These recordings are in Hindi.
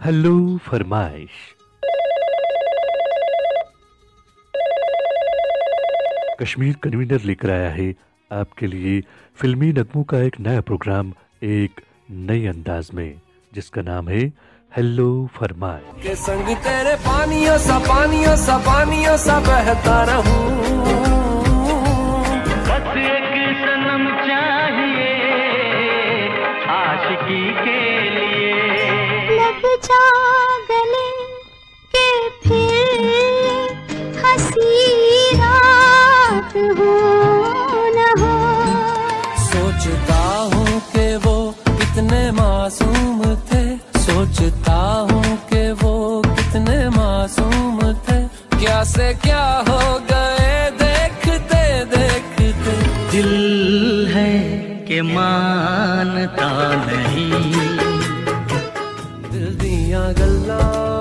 हेलो फरमाइश। कश्मीर कन्वीनर लेकर आया है आपके लिए फिल्मी नगमों का एक नया प्रोग्राम एक नए अंदाज में, जिसका नाम है हेलो फरमाइश। के संग तेरे पानियों सा बहता रहूं, बस एक सनम चाहिए आशिकी के लिए। लग जा गले के फिर हंसी रात हो न हो। सोचता हूँ कि वो कितने मासूम थे, सोचता हूँ कि वो कितने मासूम थे। क्या से क्या हो गए देखते देखते। दिल है कि मानता नहीं, दिल दिया गल्ला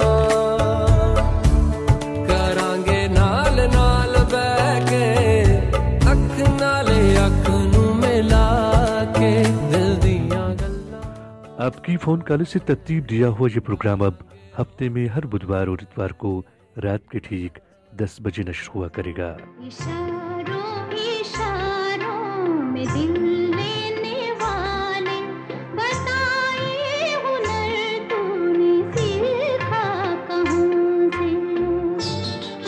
करांगे नाल नाल बैके, अख नाले अख नू मिला के। दिल दिया गल्ला। आपकी फोन कॉल से तरतीब दिया हुआ ये प्रोग्राम अब हफ्ते में हर बुधवार और इतवार को रात के ठीक 10 बजे नश्र हुआ करेगा। इशारों इशारों में दिल लेने वाले बताए हुनर तूने सीखा कहाँ से।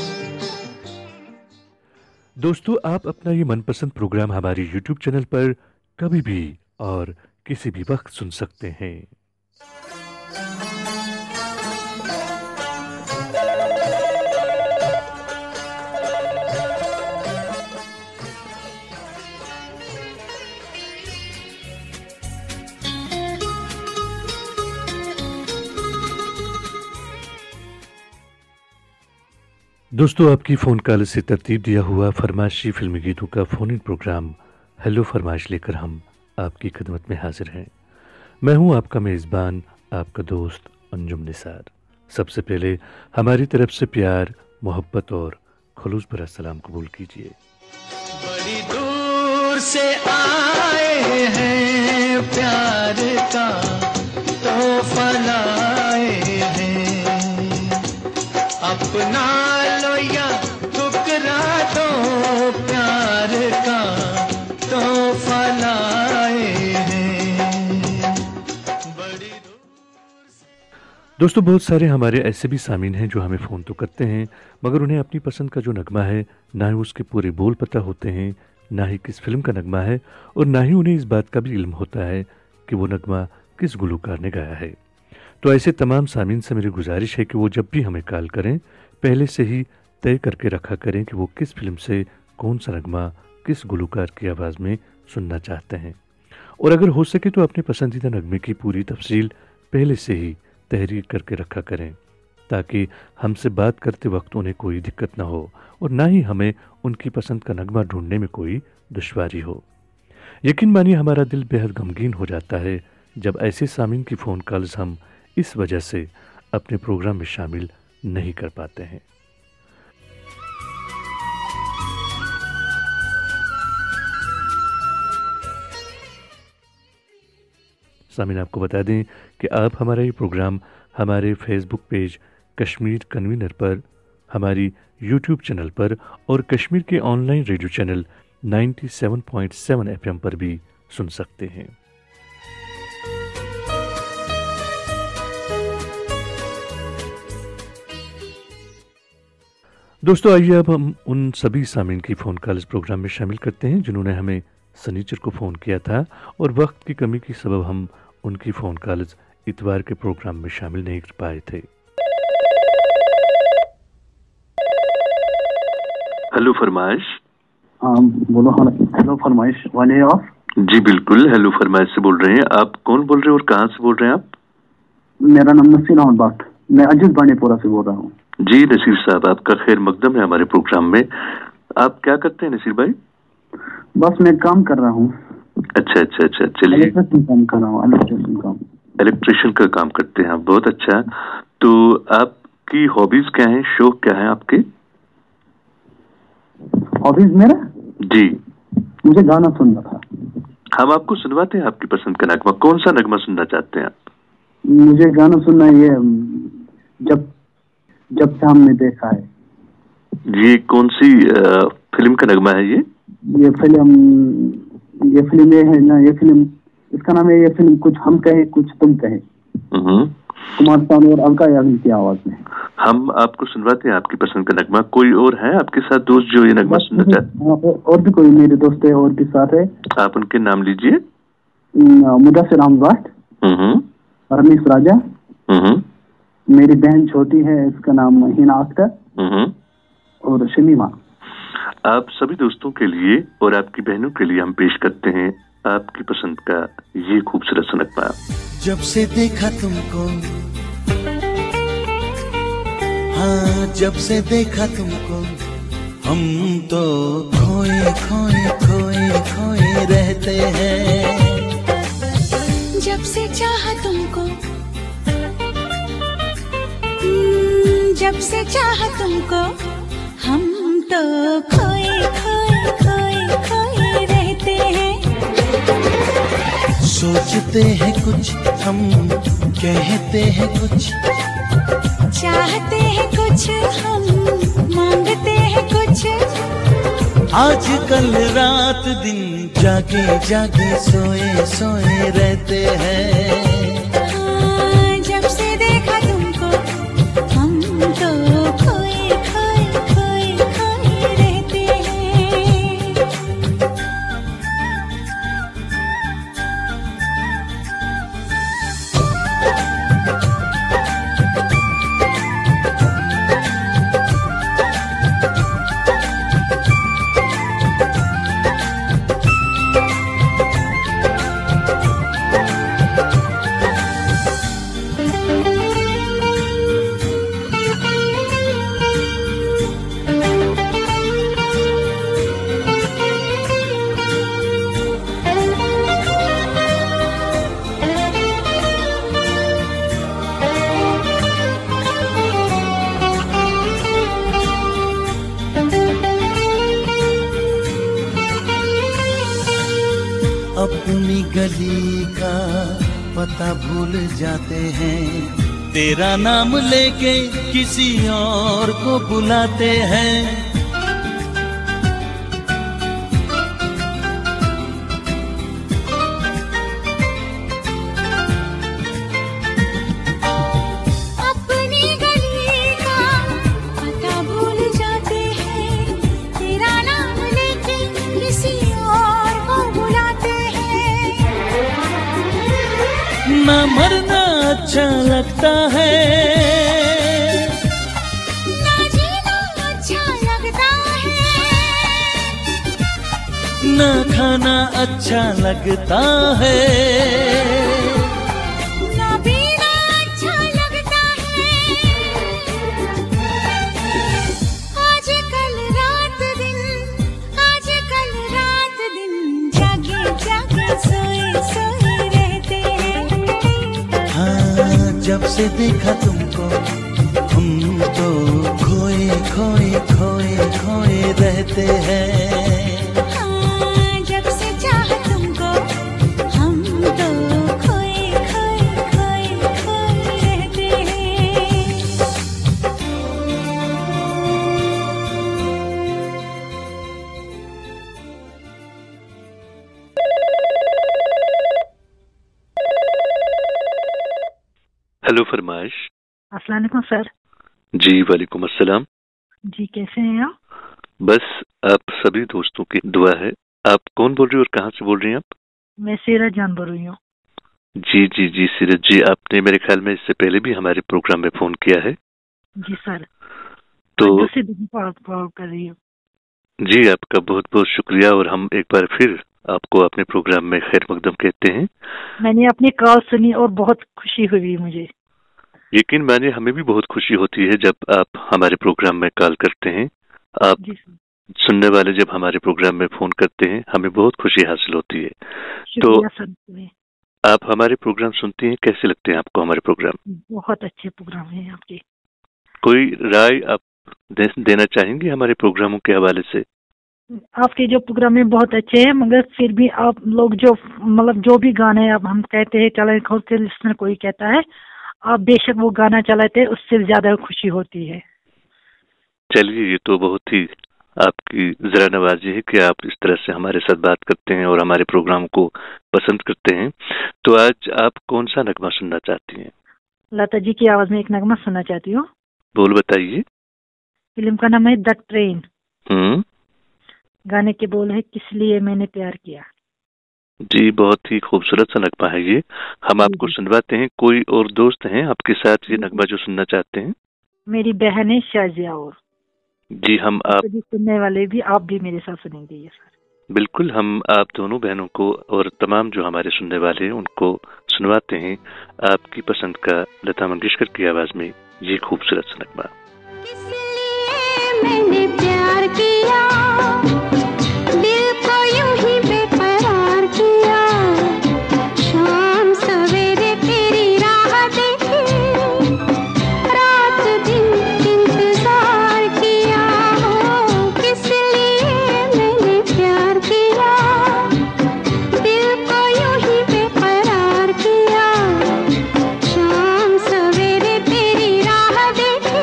दोस्तों, आप अपना ये मनपसंद प्रोग्राम हमारे YouTube चैनल पर कभी भी और किसी भी वक्त सुन सकते हैं। दोस्तों, आपकी फ़ोन कॉल से तरतीब दिया हुआ फरमाइशी फिल्मी गीतों का फ़ोन इन प्रोग्राम हेलो फरमाइश लेकर हम आपकी खिदमत में हाजिर हैं। मैं हूं आपका मेज़बान, आपका दोस्त अंजुम निसार। सबसे पहले हमारी तरफ से प्यार, मोहब्बत और खुलूस भरा सलाम कबूल कीजिए। बड़ी दूर से आए हैं प्यार का तोहफा लाए हैं। अपना लो या ठुकरा दो, प्यार का तोहफा लाए हैं। बड़ी दोस्तों, बहुत सारे हमारे ऐसे भी सामीन हैं जो हमें फ़ोन तो करते हैं, मगर उन्हें अपनी पसंद का जो नगमा है ना ही उसके पूरे बोल पता होते हैं, ना ही किस फिल्म का नगमा है, और ना ही उन्हें इस बात का भी इल्म होता है कि वो नगमा किस गुलूकार ने गाया है। तो ऐसे तमाम सामीन से मेरी गुजारिश है कि वो जब भी हमें कॉल करें पहले से ही तय करके रखा करें कि वो किस फिल्म से कौन सा नगमा किस गुलूकार की आवाज़ में सुनना चाहते हैं, और अगर हो सके तो अपने पसंदीदा नगमे की पूरी तफसील पहले से ही तहरीर करके रखा करें, ताकि हमसे बात करते वक्त उन्हें कोई दिक्कत ना हो और ना ही हमें उनकी पसंद का नगमा ढूंढने में कोई दुश्वारी हो। यकीन मानिए, हमारा दिल बेहद गमगीन हो जाता है जब ऐसे सामीन की फ़ोन कॉल्स हम इस वजह से अपने प्रोग्राम में शामिल नहीं कर पाते हैं। सामीन, आपको बता दें कि आप हमारा ये प्रोग्राम हमारे फेसबुक पेज कश्मीर कन्वीनर पर, हमारी यूट्यूब चैनल पर और कश्मीर के ऑनलाइन रेडियो चैनल 97.7 FM पर भी सुन सकते हैं। दोस्तों, आइए अब हम उन सभी सामीन की फ़ोन कॉल इस प्रोग्राम में शामिल करते हैं जिन्होंने हमें सनीचर को फ़ोन किया था और वक्त की कमी के सबब हम उनकी फ़ोन कॉल्स इतवार के प्रोग्राम में शामिल नहीं कर पाए थे। हेलो फरमाइश। हाँ बोलो। हाँ हेलो फरमाइश वाले आप? जी बिल्कुल, हेलो फरमाइश से बोल रहे हैं। आप कौन बोल रहे हैं और कहाँ से बोल रहे हैं आप? मेरा नाम नसीर अहमद बात, मैं अजीत बानीपुरा से बोल रहा हूँ। जी नसीर साहब, आपका खैर मकदम है हमारे प्रोग्राम में। आप क्या करते हैं नसीर भाई? बस मैं काम कर रहा हूँ। अच्छा अच्छा अच्छा, चलिए। इलेक्ट्रिशियन काम कर रहा हूँ। इलेक्ट्रिशियन का काम करते हैं आप, बहुत अच्छा। तो आपकी हॉबीज क्या हैं, शौक क्या है आपके? हॉबीज मेरा? जी, मुझे गाना सुनना था। हम आपको सुनवाते हैं आपकी पसंद का नगमा। कौन सा नगमा सुनना चाहते हैं आप? मुझे गाना सुनना ये जब जब से हमने देखा है। ये कौन सी फिल्म का नगमा है ये? ये फिल्म ये है ना, ये फिल्म इसका नाम है, ये फिल्म कुछ हम कहे कुछ तुम कहे, कुमार सानू और अलका याग्निक की आवाज में। हम आपको सुनवाते हैं आपकी पसंद का नगमा। कोई और है आपके साथ दोस्त जो ये नगमा सुनना चाहते? और भी कोई मेरे दोस्त है और भी साथ है। आप उनके नाम लीजिए। मुदस्सिर अहमद भट्ट, रमीश राजा, मेरी बहन छोटी है, इसका नाम हिना अख्तर, और शमीमा। आप सभी दोस्तों के लिए और आपकी बहनों के लिए हम पेश करते हैं आपकी पसंद का ये खूबसूरत सा नगमा। जब से देखा तुमको, हाँ जब से देखा तुमको, हम तो खोए खोए खोए खोए रहते हैं। जब से चाहा तुमको, जब से चाहा तुमको, हम तो खोए खोए खोए खोए रहते हैं। सोचते हैं कुछ हम, कहते हैं कुछ, चाहते हैं कुछ हम, मांगते हैं कुछ। आज कल रात दिन जागे जागे सोए सोए रहते हैं। हाँ, जब से देखा तुमको, हम तो खोए खोए खोए खोए रहते हैं। अपनी गली का पता भूल जाते हैं, तेरा नाम लेके किसी और को बुलाते हैं। अपनी गली का पता भूल जाते हैं, तेरा नाम लेके किसी और को बुलाते हैं। ना मरना अच्छा लगता है, ना जीना अच्छा लगता है, ना खाना अच्छा लगता है, ना पीना अच्छा लगता है। आजकल रात दिन जागे जागे सोए सोए रहते हैं। हाँ जब से देखा तुमको, हम तो खोए खोए खोए खोए रहते हैं। हाँ, जब से चाहा तुमको, हम तो खोए खोए खोए खोए रहते हैं। हेलो फरमाइश। अस्सलाम वालेकुम सर। जी वालेकुम अस्सलाम। जी कैसे हैं आप? बस आप सभी दोस्तों की दुआ है। आप कौन बोल रही हो और कहाँ से बोल रही हैं आप? मैं सीरत जान बोल रही हूँ। जी जी जी सीरत जी, आपने मेरे ख्याल में इससे पहले भी हमारे प्रोग्राम में फोन किया है। जी सर। तो दूसरी दफा कॉल कर रही हूँ। जी आपका बहुत बहुत शुक्रिया, और हम एक बार फिर आपको अपने प्रोग्राम में खैर मकदम कहते हैं। मैंने अपनी कॉल सुनी और बहुत खुशी हुई मुझे। यकीन मानिए हमें भी बहुत खुशी होती है जब आप हमारे प्रोग्राम में कॉल करते हैं। आप जी सर। सुनने वाले जब हमारे प्रोग्राम में फोन करते हैं हमें बहुत खुशी हासिल होती है। तो शुक्रिया सर। आप हमारे प्रोग्राम सुनती हैं, कैसे लगते हैं आपको हमारे प्रोग्राम? बहुत अच्छे प्रोग्राम हैं आपके। कोई राय आप देना चाहेंगे हमारे प्रोग्रामों के हवाले से? आपके जो प्रोग्राम में बहुत अच्छे हैं, मगर फिर भी आप लोग जो मतलब जो भी गाने अब हम कहते हैं चले खोलते लिस्टनर कोई कहता है, आप बेशक वो गाना चलाते हैं, उससे ज्यादा खुशी होती है। चलिए, ये तो बहुत ही आपकी जरा नवाजी है कि आप इस तरह से हमारे साथ बात करते हैं और हमारे प्रोग्राम को पसंद करते हैं। तो आज आप कौन सा नगमा सुनना चाहती हैं? लता जी की आवाज में एक नगमा सुनना चाहती हूँ। बोल बताइए। फिल्म का नाम है द ट्रेन। गाने के बोल है किस लिए मैंने प्यार किया। जी, बहुत ही खूबसूरत सा नगमा है ये। हम आपको सुनवाते हैं। कोई और दोस्त हैं आपके साथ ये नगमा जो सुनना चाहते हैं? मेरी बहन है शाजिया। और जी, हम आप सुनने वाले भी, आप भी मेरे साथ सुनेंगे ये सर। बिल्कुल, हम आप दोनों बहनों को और तमाम जो हमारे सुनने वाले हैं उनको सुनवाते हैं आपकी पसंद का लता मंगेशकर की आवाज में ये खूबसूरत सा नगमा। मैंने प्यार किया, दिल को यूं ही बेकरार किया, शाम सवेरे तेरी राह देखी, रात दिन इंतजार किया, हो किस लिए मैंने प्यार किया, दिल को यूं ही बेकरार किया, शाम सवेरे तेरी राह देखी,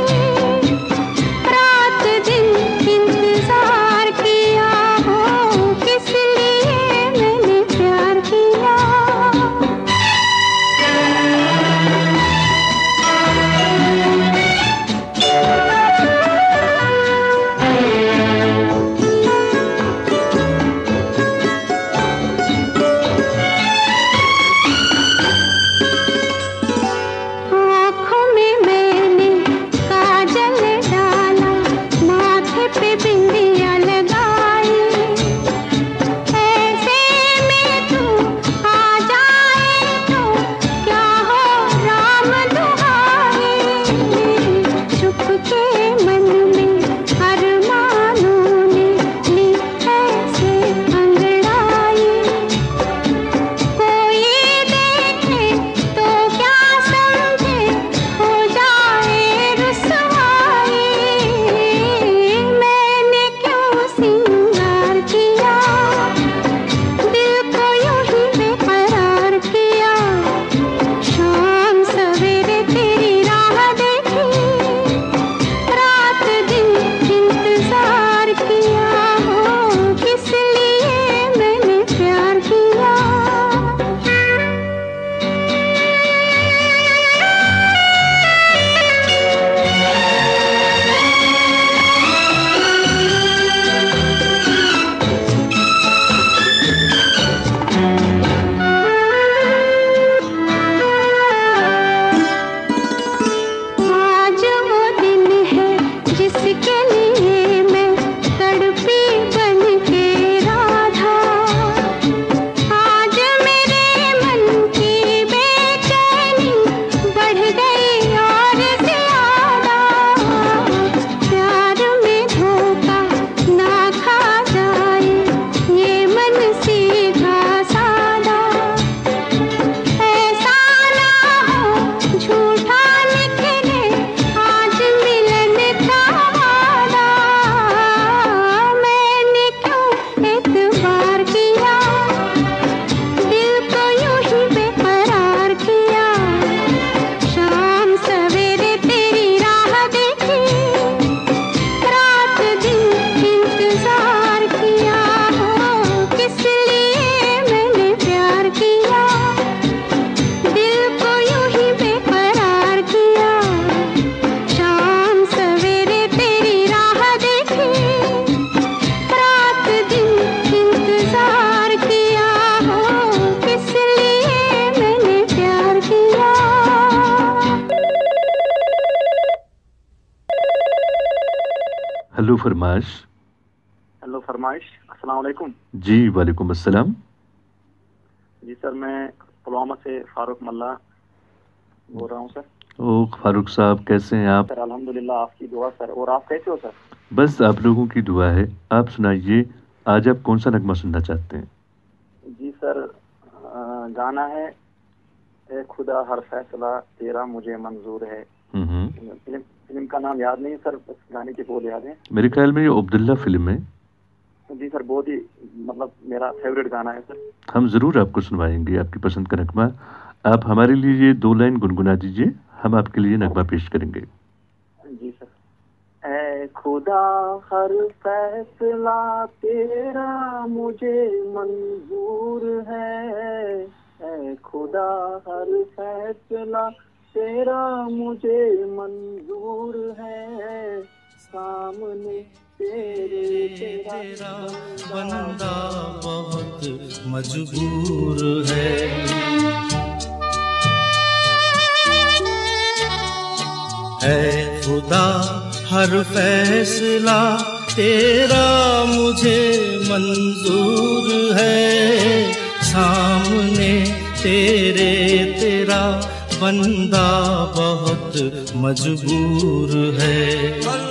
रात दिन इंतजार किया, हो किस लिए मैंने प्यार किया। आँखों में मैंने काजल डाला, माथे पे बिंदिया लगाई, ऐसे में तू आ जाए तो क्या हो राम दुहाई, चुपके मन में अरमानों ने ली ऐसे अंगड़ाई, कोई देखे तो क्या समझे, हो जाए रुसवाई, मैंने क्यों सिंगार किया, दिल को यूं ही बेकरार किया, शाम सवेरे तेरी राह देखी, रात दिन इंतजार किया, हो किस लिए मैंने प्यार किया। आज वो दिन है जिसके लिए मैं तड़पी बन के राधा, आज मेरे मन की बेचैनी बढ़ गई और ज्यादा, प्यार में धोखा ना खा जाए ये मन सीधा सादा, ऐसा ना हो झूठा निकले आज मिलन का वादा, मैंने क्यों एतबार किया, दिल को यूं ही बेकरार किया, शाम सवेरे तेरी राह देखी, रात दिन इंतजार किया, हो किस लिए मैंने प्यार किया, दिल को यूं ही बेकरार किया, शाम सवेरे तेरी राह देखी, रात दिन इंतजार किया, हो किस लिए मैंने प्यार किया। हेलो फरमाइश। हेलो फरमाइश, अस्सलाम वालेकुम। जी, वालेकुम अस्सलाम। जी सर, मैं पुलवामा से फारूक मल्ला बोल रहा हूँ सर। ओ फारूक साहब, कैसे हैं आप? सर अल्हम्दुलिल्लाह, आपकी दुआ सर। और आप कैसे हो सर? बस आप लोगों की दुआ है। आप सुनाइए, आज आप कौन सा नगमा सुनना चाहते हैं? जी सर, गाना है ए खुदा हर फैसला तेरा मुझे मंजूर है। फिल्म का नाम याद नहीं सर, बस गाने के बोल याद है। मेरे ख्याल में ये अब्दुल्ला फिल्म है। जी सर, बहुत ही मतलब मेरा फेवरेट गाना है सर। हम ज़रूर आपको सुनवाएंगे आपकी पसंद का नगमा। आप हमारे लिए ये 2 लाइन गुनगुना दीजिए, हम आपके लिए नगमा पेश करेंगे। जी सर। ऐ खुदा हर फैसला तेरा मुझे मंजूर है, ऐ खुदा हर फैसला तेरा मुझे मंजूर है, सामने तेरे तेरा बंदा बहुत मजबूर है। ऐ खुदा हर फैसला तेरा मुझे मंजूर है, सामने तेरे तेरा बंदा बहुत मजबूर है।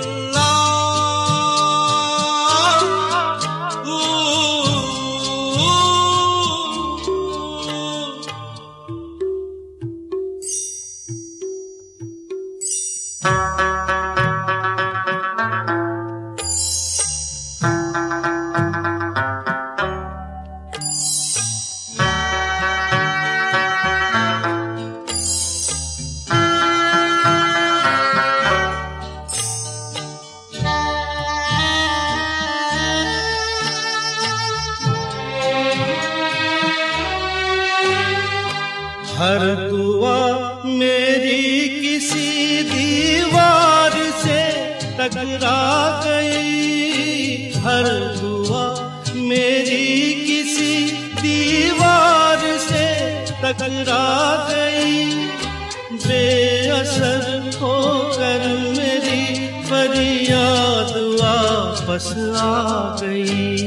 हर दुआ मेरी किसी दीवार से टकरा गई, हर दुआ मेरी किसी दीवार से टकरा गई, बेअसर होकर मेरी फरियाद वापस आ गई।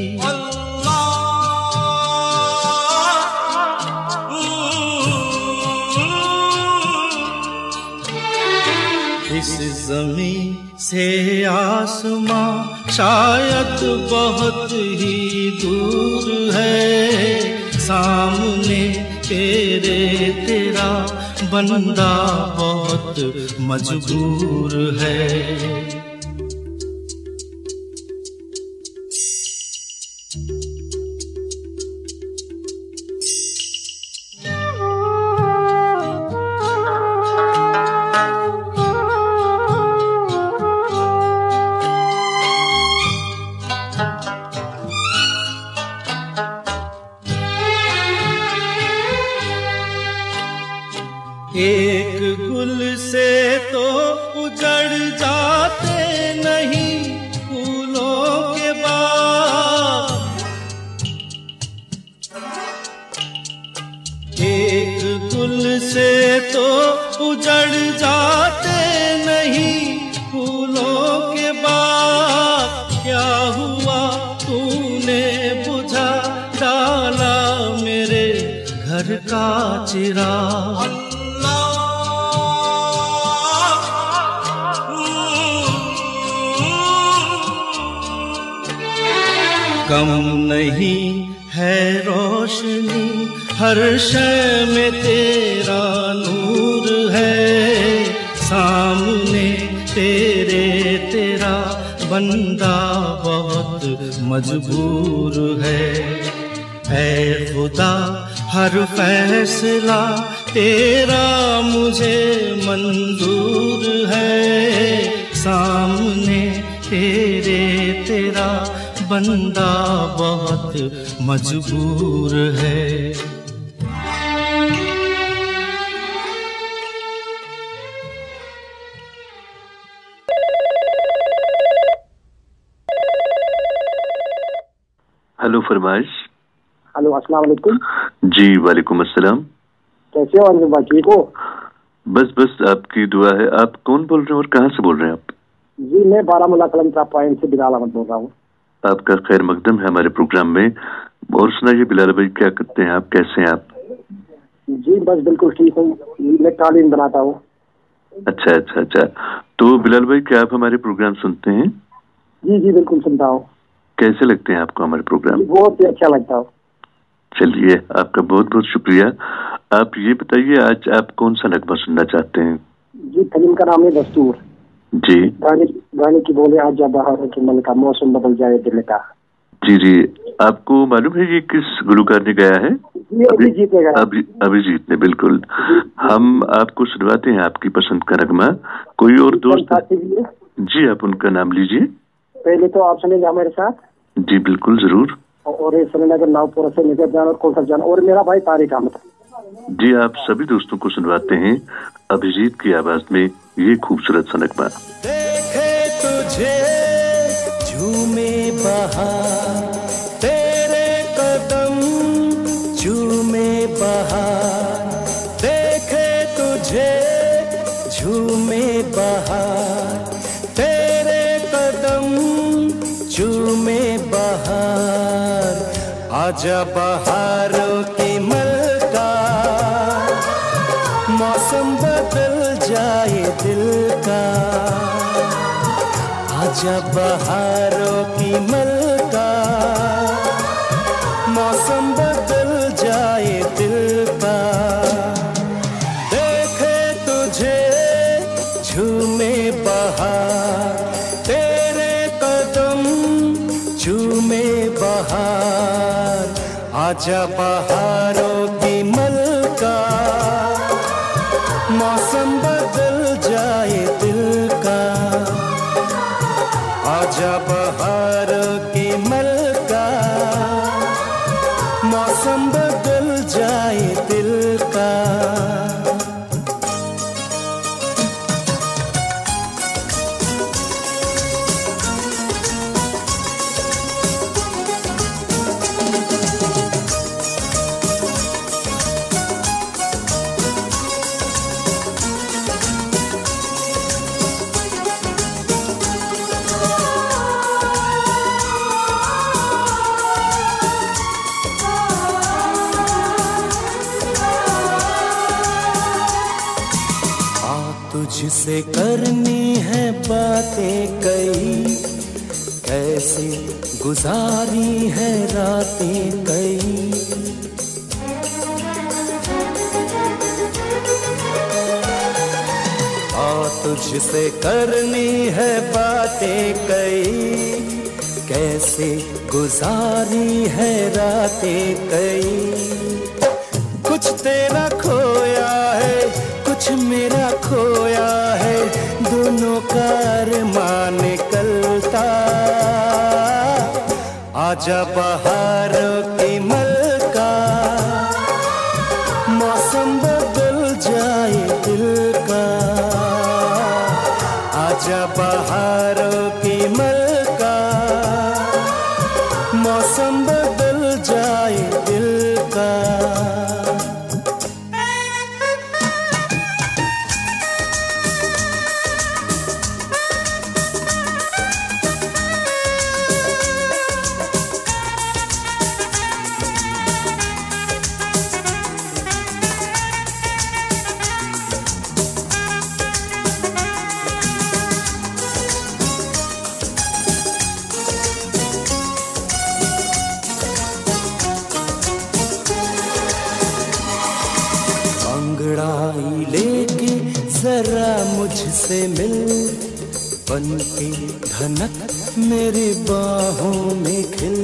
इस ज़मीं से आसमां शायद बहुत ही दूर है, सामने तेरे तेरा बंदा बहुत मजबूर है। एक गुल से तो उजड़ जाते नहीं फूलों के बाग, एक गुल से तो उजड़ जाते नहीं फूलों के बाग, क्या हुआ तूने बुझा डाला मेरे घर का चिराग। कम नहीं है रोशनी हर शय में तेरा नूर है, सामने तेरे तेरा बंदा बहुत मजबूर है। ऐ खुदा हर फैसला तेरा मुझे मंजूर है, सामने तेरे तेरा बंदा बहुत मजबूर है। हेलो फरमाइश। हेलो, अस्सलाम वालेकुम। जी वालेकुम अस्सलाम। कैसे हो अंजुम भाई, ठीक हो? बस आपकी दुआ है। आप कौन बोल रहे हैं और कहाँ से बोल रहे हैं आप? जी मैं बारामूला कलमचा पॉइंट से बिलाल अहमद बोल रहा हूँ। आपका खैर मकदम है हमारे प्रोग्राम में। और सुनाइए बिलाल भाई, क्या करते हैं आप, कैसे हैं आप? जी बस बिल्कुल ठीक हूँ, मैं कालीन बनाता हूँ। अच्छा। तो बिलाल भाई, क्या आप हमारे प्रोग्राम सुनते हैं? जी बिल्कुल सुनता हूँ। कैसे लगते हैं आपको हमारे प्रोग्राम? बहुत ही अच्छा लगता है। चलिए, आपका बहुत बहुत शुक्रिया। आप ये बताइए, आज आप कौन सा नगमा सुनना चाहते हैं? जी फिल्म का नाम है दस्तूर। जी। गाने की बोले आज जब बहार के मन का, मौसम बदल जाए दिल का। जी जी, आपको मालूम है ये किस गुलकार ने गाया है? अभिजीत ने, बिल्कुल। हम आपको सुनवाते हैं आपकी पसंद का नगमा। कोई और दोस्त? जी, आप उनका नाम लीजिए। पहले तो आप सुनेंगे हमारे साथ? जी बिल्कुल, जरूर। और ये श्रीनगर नावपुर से निकट जान और कौशल जान और मेरा भाई तारिक अहमद। जी, आप सभी दोस्तों को सुनवाते हैं अभिजीत की आवाज में ये खूबसूरत सा नगमा। देखे तुझे झूमे बहार, तेरे कदम झूमे बहार, देखे तुझे झूमे बहार, तेरे कदम झूमे बहार, आजा बहारों की मलका, मौसम बदल जाए दिल का, आजा बहारों की मलका, मौसम बदल जाए दिल का, देखे तुझे झूमे बहार, तेरे कदम झूमे बहार, आजा बहारों की मलका, मौसम बदल जाए दिल का, आजा बहार की मलका, मौसम बदल जाए दिल का। तुझसे करनी है बातें कई, कैसे गुजारी है रातें कई, तुझसे करनी है बातें कई, कैसे गुजारी है रातें कई, कुछ तेरा खोया है कुछ मेरा खोया है, दोनों का अरमान निकलता, आजा बहारों की मलका, मौसम बदल जाए दिल का, आजा बहारों की मलका, मौसम बदल जाए दिल का। जरा मुझसे मिल, बनके धनक मेरी बाहों में खिल,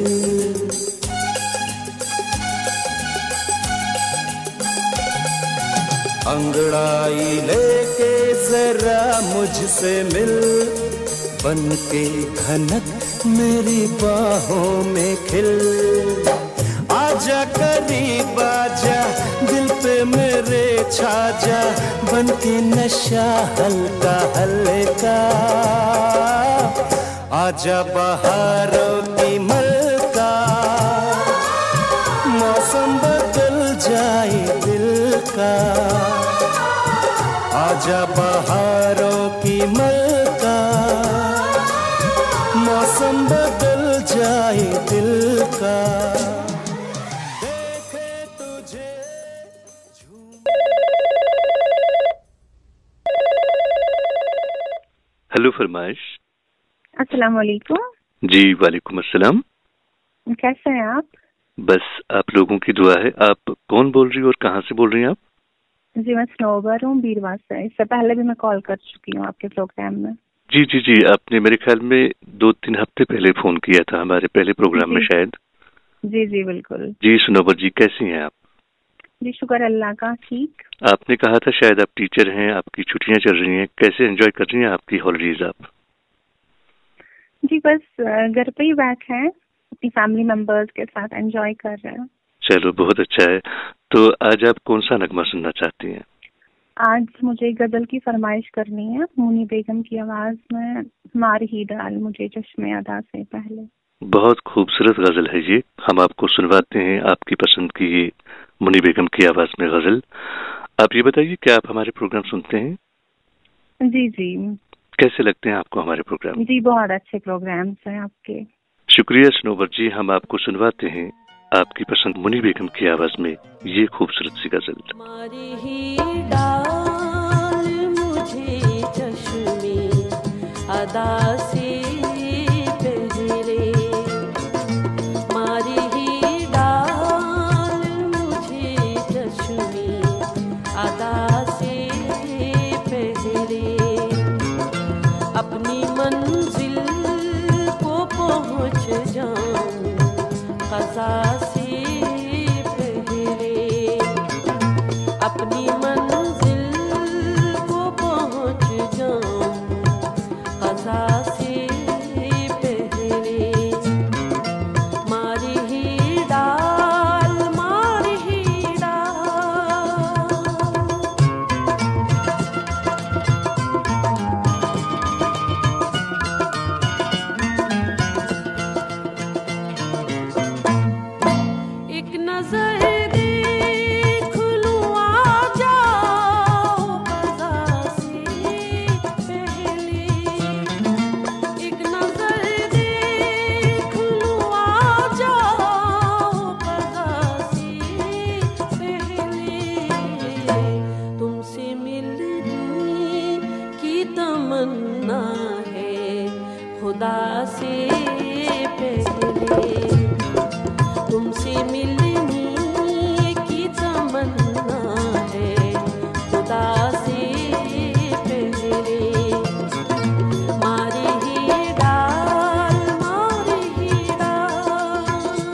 अंगड़ाई लेके जरा मुझसे मिल, बनके धनक मेरी बाहों में खिल, आजा करीब आजा दिल पे मेरे छा जा, बनके नशा हल्का हल्का, आजा बहारों की मलका, मौसम बदल जाए दिल का, आजा बहारों की मलका, मौसम बदल जाए दिल का। हेलो फरमाइश। अस्सलाम वालेकुम। जी वालेकुम अस्सलाम। कैसे हैं आप? बस आप लोगों की दुआ है। आप कौन बोल रही हो और कहाँ से बोल रही हैं आप? जी मैं स्नोबर हूँ, बीरवास से। इससे पहले भी मैं कॉल कर चुकी हूँ आपके प्रोग्राम में। जी जी जी, आपने मेरे ख्याल में 2-3 हफ्ते पहले फोन किया था हमारे पहले प्रोग्राम में शायद। जी जी बिल्कुल। जी सुनोबर जी, कैसी हैं आप? जी शुक्र अल्लाह का, ठीक। आपने कहा था शायद आप टीचर हैं, आपकी छुट्टियां चल रही हैं, कैसे एंजॉय कर रही हैं आपकी हॉलीडेज आप? जी बस घर पे ही बैठे हैं, अपनी फैमिली मेंबर्स के साथ एंजॉय कर रहे हैं। चलो बहुत अच्छा है। तो आज आप कौन सा नगमा सुनना चाहती हैं? आज मुझे गजल की फरमाइश करनी है, मुनी बेगम की आवाज में, मार ही डाल मुझे चश्मे अदा से पहले। बहुत खूबसूरत गजल है ये, हम आपको सुनवाते हैं आपकी पसंद की ये मुनी बेगम की आवाज में गजल। आप ये बताइए, क्या आप हमारे प्रोग्राम सुनते हैं? जी जी। कैसे लगते हैं आपको हमारे प्रोग्राम? जी बहुत अच्छे प्रोग्राम्स हैं आपके। शुक्रिया स्नोबर जी, हम आपको सुनवाते हैं आपकी पसंद मुनी बेगम की आवाज में ये खूबसूरत सी गजल। मारी ही डाल मुझे चश्मे अदा से पहले, मारी ही डाल मुझे चश्मे अदा से पहले, अपनी मंजिल को पहुंच जाऊं क़ज़ा से पहले, अपनी मंजिल को पहुंच जाऊं क़ज़ा से पहले, मारी ही डाल मारी ही डाल। एक नजर देख लूं आ जाओ क़ज़ा से पहले, एक नजर देख लूं आ जाओ क़ज़ा से पहले, तुमसे मिलने की तमन्ना है खुदा से पहले, तुमसे मिलने की तमन्ना है खुदा से पहले, मारी ही डाल मारी ही डाल।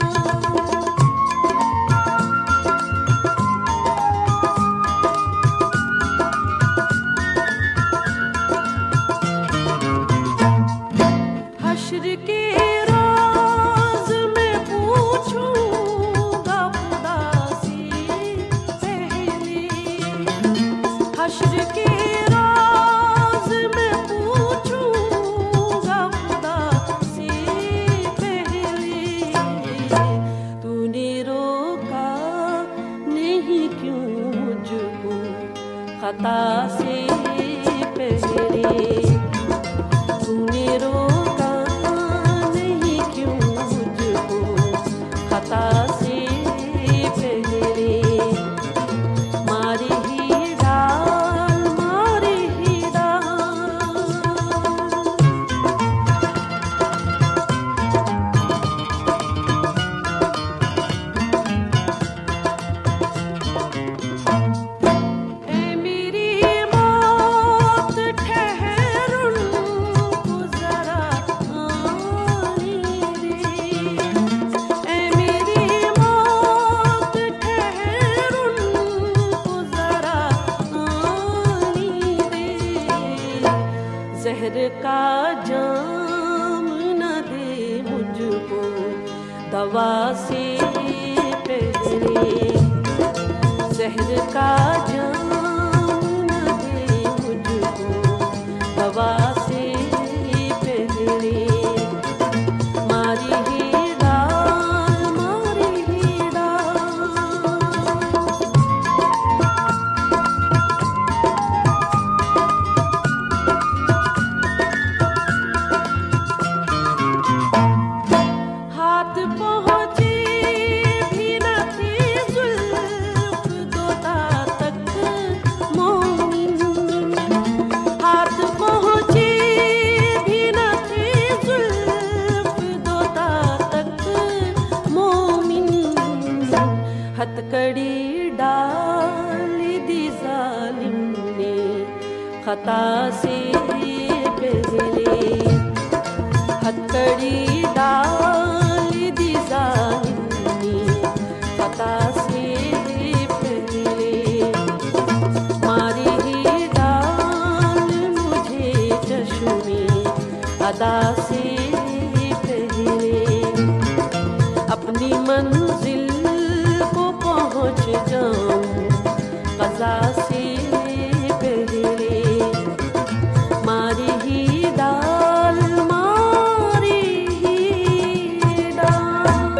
हश्र के रोज़ में पूछूंगा खुदा से पहले, हश्र के रोज़ में पूछूंगा खुदा से पहले, तूने रोका नहीं क्यों मुझको खता से पहले, तूने रोका नहीं क्यों मुझको खता से पहले, मारी ही डाल मारी ही डाल। ऐ मेरी मौत ठहर उनको जरा आने दे, ऐ मेरी मौत ठहर उनको जरा आने दे, जहर का जाम न दे मुझको दवा से पहले, जहर का जाम न दे मुझको दवा से पहले, मारी ही डाल मारी ही डाल। हाथ पहुँचे भी न थे जुल्फ दोता तक मोमिन, हाथ पहुँचे भी न थे जुल्फ दोता तक मोमिन, हथकड़ी डाल दी जालिम ने खता से पहले, कड़ी डाल दी जानी पता से पहले मारी ही डाल मुझे चश्मे अदा से पहले अपनी मंजिल को पहुँच जाऊं कज़ा से पहले मारी ही डाल मारी ही डाल।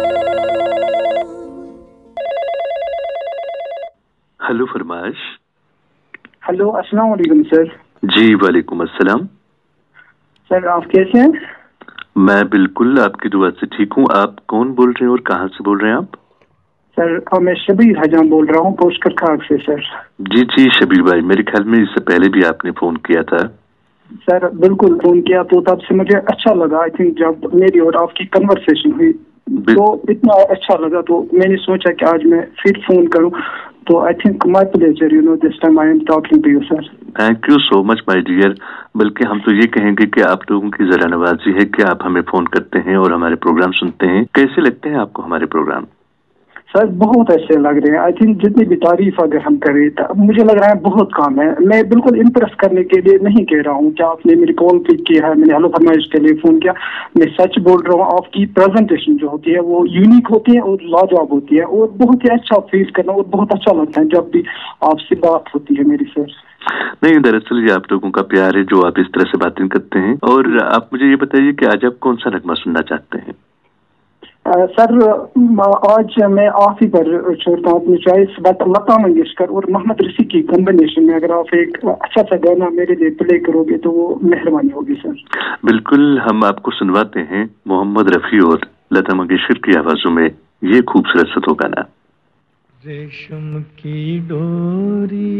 हेलो फरमाइश। हेलो, अस्सलाम वालेकुम सर। जी वालेकुम अस्सलाम। सर आप कैसे हैं? मैं बिल्कुल आपकी दुआ से ठीक हूँ। आप कौन बोल रहे हैं और कहाँ से बोल रहे हैं आप? सर मैं शबीर हजाम बोल रहा हूँ पोस्टर खाग से सर। जी जी शबीर भाई, मेरे ख्याल में इससे पहले भी आपने फोन किया था। सर बिल्कुल फोन किया तो तब से मुझे अच्छा लगा। आई थिंक जब मेरी और आपकी कन्वर्सेशन हुई तो इतना अच्छा लगा तो मैंने सोचा कि आज मैं फिर फोन करूं। तो I think my pleasure, you know, this time I am talking to you sir. Thank you so much my dear. बल्कि हम तो ये कहेंगे कि आप लोगों की जरा नवाजी है कि आप हमें फोन करते हैं और हमारे प्रोग्राम सुनते हैं। कैसे लगते हैं आपको हमारे प्रोग्राम? सर बहुत अच्छे लग रहे हैं। आई थिंक जितनी भी तारीफ अगर हम करें तो मुझे लग रहा है बहुत काम है। मैं बिल्कुल इम्प्रेस करने के लिए नहीं कह रहा हूँ कि आपने मेरी कॉल पिक किया है, मैंने हेलो फरमाइश के लिए फोन किया। मैं सच बोल रहा हूँ, आपकी प्रेजेंटेशन जो होती है वो यूनिक होती है और लाजवाब होती है और बहुत ही अच्छा फील करना और बहुत अच्छा लगता है जब भी आपसे बात होती है मेरी सर। नहीं, दरअसल ये आप लोगों का प्यार है जो आप इस तरह से बातें करते हैं। और आप मुझे ये बताइए कि आज आप कौन सा नगमा सुनना चाहते हैं? सर आज मैं आप ही पर छोड़ता हूँ अपनी चॉइस, बट लता मंगेशकर और मोहम्मद रफी की कॉम्बिनेशन में अगर आप एक अच्छा सा गाना मेरे लिए प्ले करोगे तो वो मेहरबानी होगी सर। बिल्कुल, हम आपको सुनवाते हैं मोहम्मद रफी और लता मंगेशकर की आवाजों में ये खूबसूरत सा तो गाना। रेशम की डोरी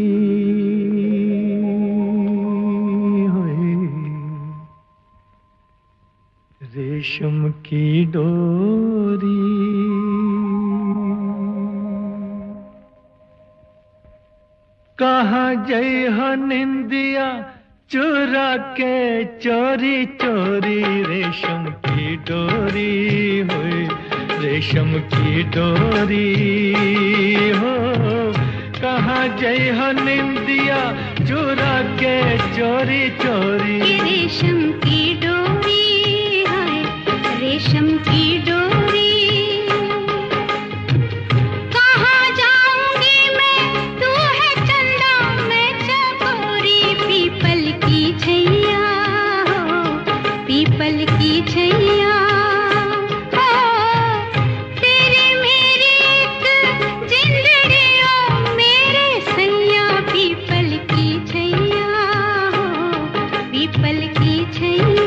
रेशम की डोरी कहाँ जई हो निंदिया चुरा के चोरी चोरी रेशम की डोरी होए रेशम की डोरी हो कहाँ जई हो निंदिया चुरा के चोरी चोरी रेशम की डोरी रेशम की डोरी कहाँ जाऊंगी मैं, तू है चंदा मैं चकोरी पीपल की छैया हो पीपल की छैया हो तेरे मेरी एक जिंदड़ी हो मेरे सैया पीपल की छैया हो पीपल की छैया।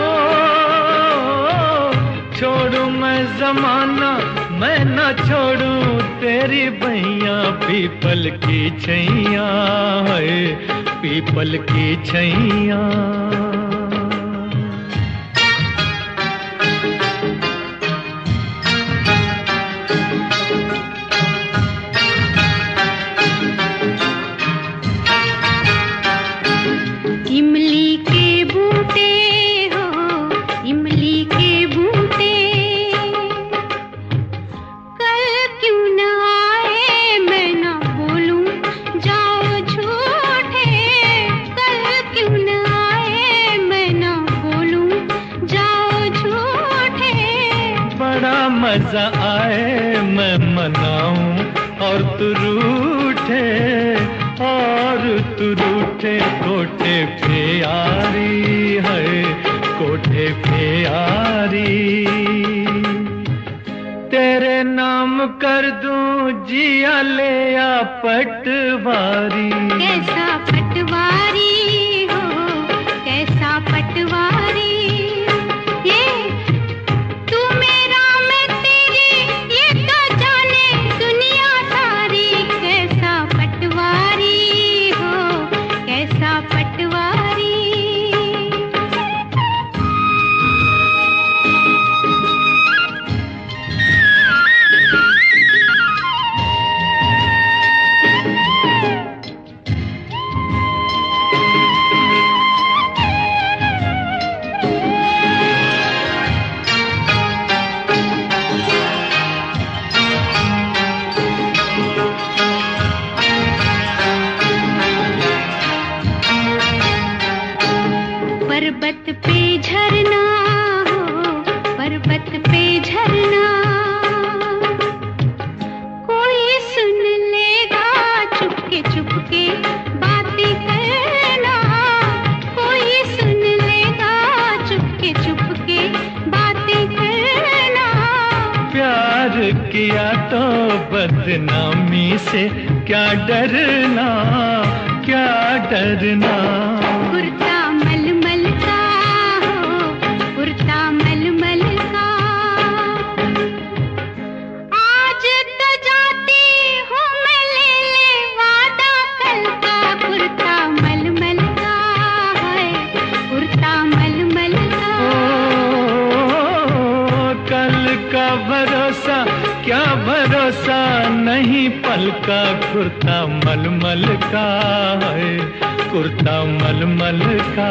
छोड़ू मैं जमाना मैं न छोड़ू तेरी भैया पीपल की छैया है पीपल की छैया। इमली के बूटे हो इमली के बूटे कल क्यों न आए मैं न बोलूं जाओ झूठे कल क्यों न आए मैं न बोलूं जाओ झूठे। बड़ा मजा आए मैं मनाऊं और तू रूठे कोठे पे यारी है कोठे पे यारी तेरे नाम कर दूं जिया ले आ पटवारी। कैसा पटवारी हो कैसा पटवारी ये तू मेरा मैं तेरी ये तो जाने दुनिया सारी। कैसा पटवारी हो कैसा पटवारी। बदनामी से क्या डरना, क्या डरना। कुर्ता मलमल का हो, कुर्ता मलमल का, आज तो जाती हूँ मैं ले ले वादा कल का। कुर्ता मलमल का है, कुर्ता मलमल का। ओ, कल का भरोसा क्या भरोसा नहीं पल का। कुर्ता मलमल का है, कुर्ता मलमल का।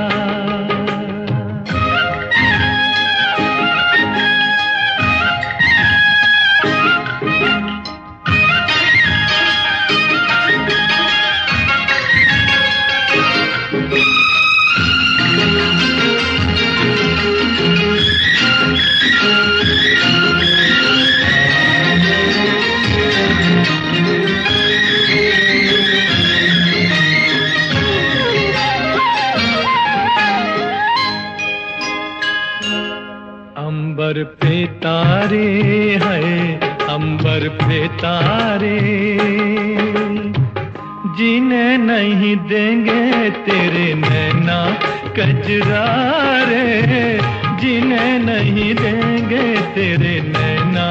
अंबर पे तारे हैं, अंबर पे तारे, जीने नहीं देंगे तेरे नैना कजरारे, जीने नहीं देंगे तेरे नैना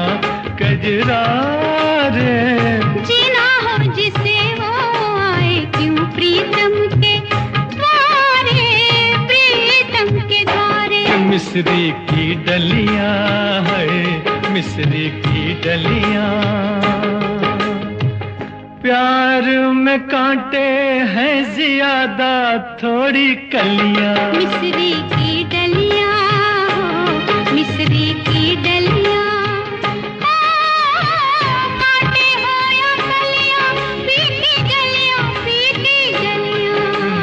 कजरारे। जीना हो जिसे वो आए क्यों प्रीतम के द्वारे, प्रीतम के द्वारे। मिस्री की डलियां है, मिस्री की डलियां, प्यार में कांटे हैं ज्यादा थोड़ी कलियां। मिस्री की डलियां हो, मिस्री की डलियां, कांटे हो या कलियां, फीकी गलियां, फीकी गलियां।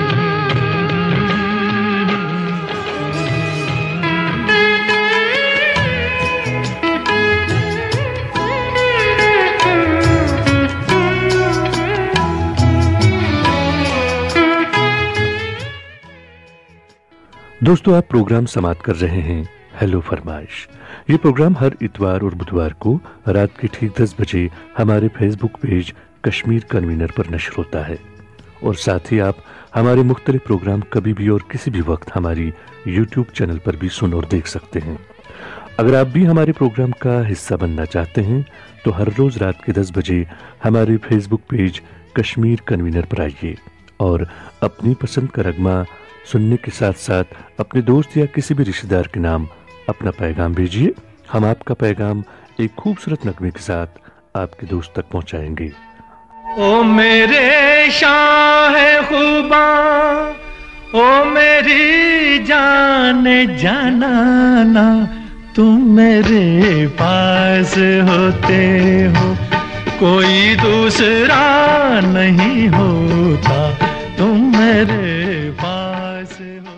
दोस्तों, आप प्रोग्राम समाप्त कर रहे हैं हेलो फरमाइश। ये प्रोग्राम हर इतवार और बुधवार को रात के ठीक 10 बजे हमारे फेसबुक पेज कश्मीर कन्वीनर पर नश्र होता है, और साथ ही आप हमारे मुख्तलिफ प्रोग्राम कभी भी और किसी भी वक्त हमारी यूट्यूब चैनल पर भी सुन और देख सकते हैं। अगर आप भी हमारे प्रोग्राम का हिस्सा बनना चाहते हैं तो हर रोज रात के 10 बजे हमारे फेसबुक पेज कश्मीर कन्वीनर पर आइए और अपनी पसंद का नगमा सुनने के साथ साथ अपने दोस्त या किसी भी रिश्तेदार के नाम अपना पैगाम भेजिए। हम आपका पैगाम एक खूबसूरत नगमे के साथ आपके दोस्त तक पहुंचाएंगे। ओ मेरे शाह खुबा, ओ मेरी जान जानाना, तुम मेरे पास होते हो कोई दूसरा नहीं होता, तुम मेरे पास हो।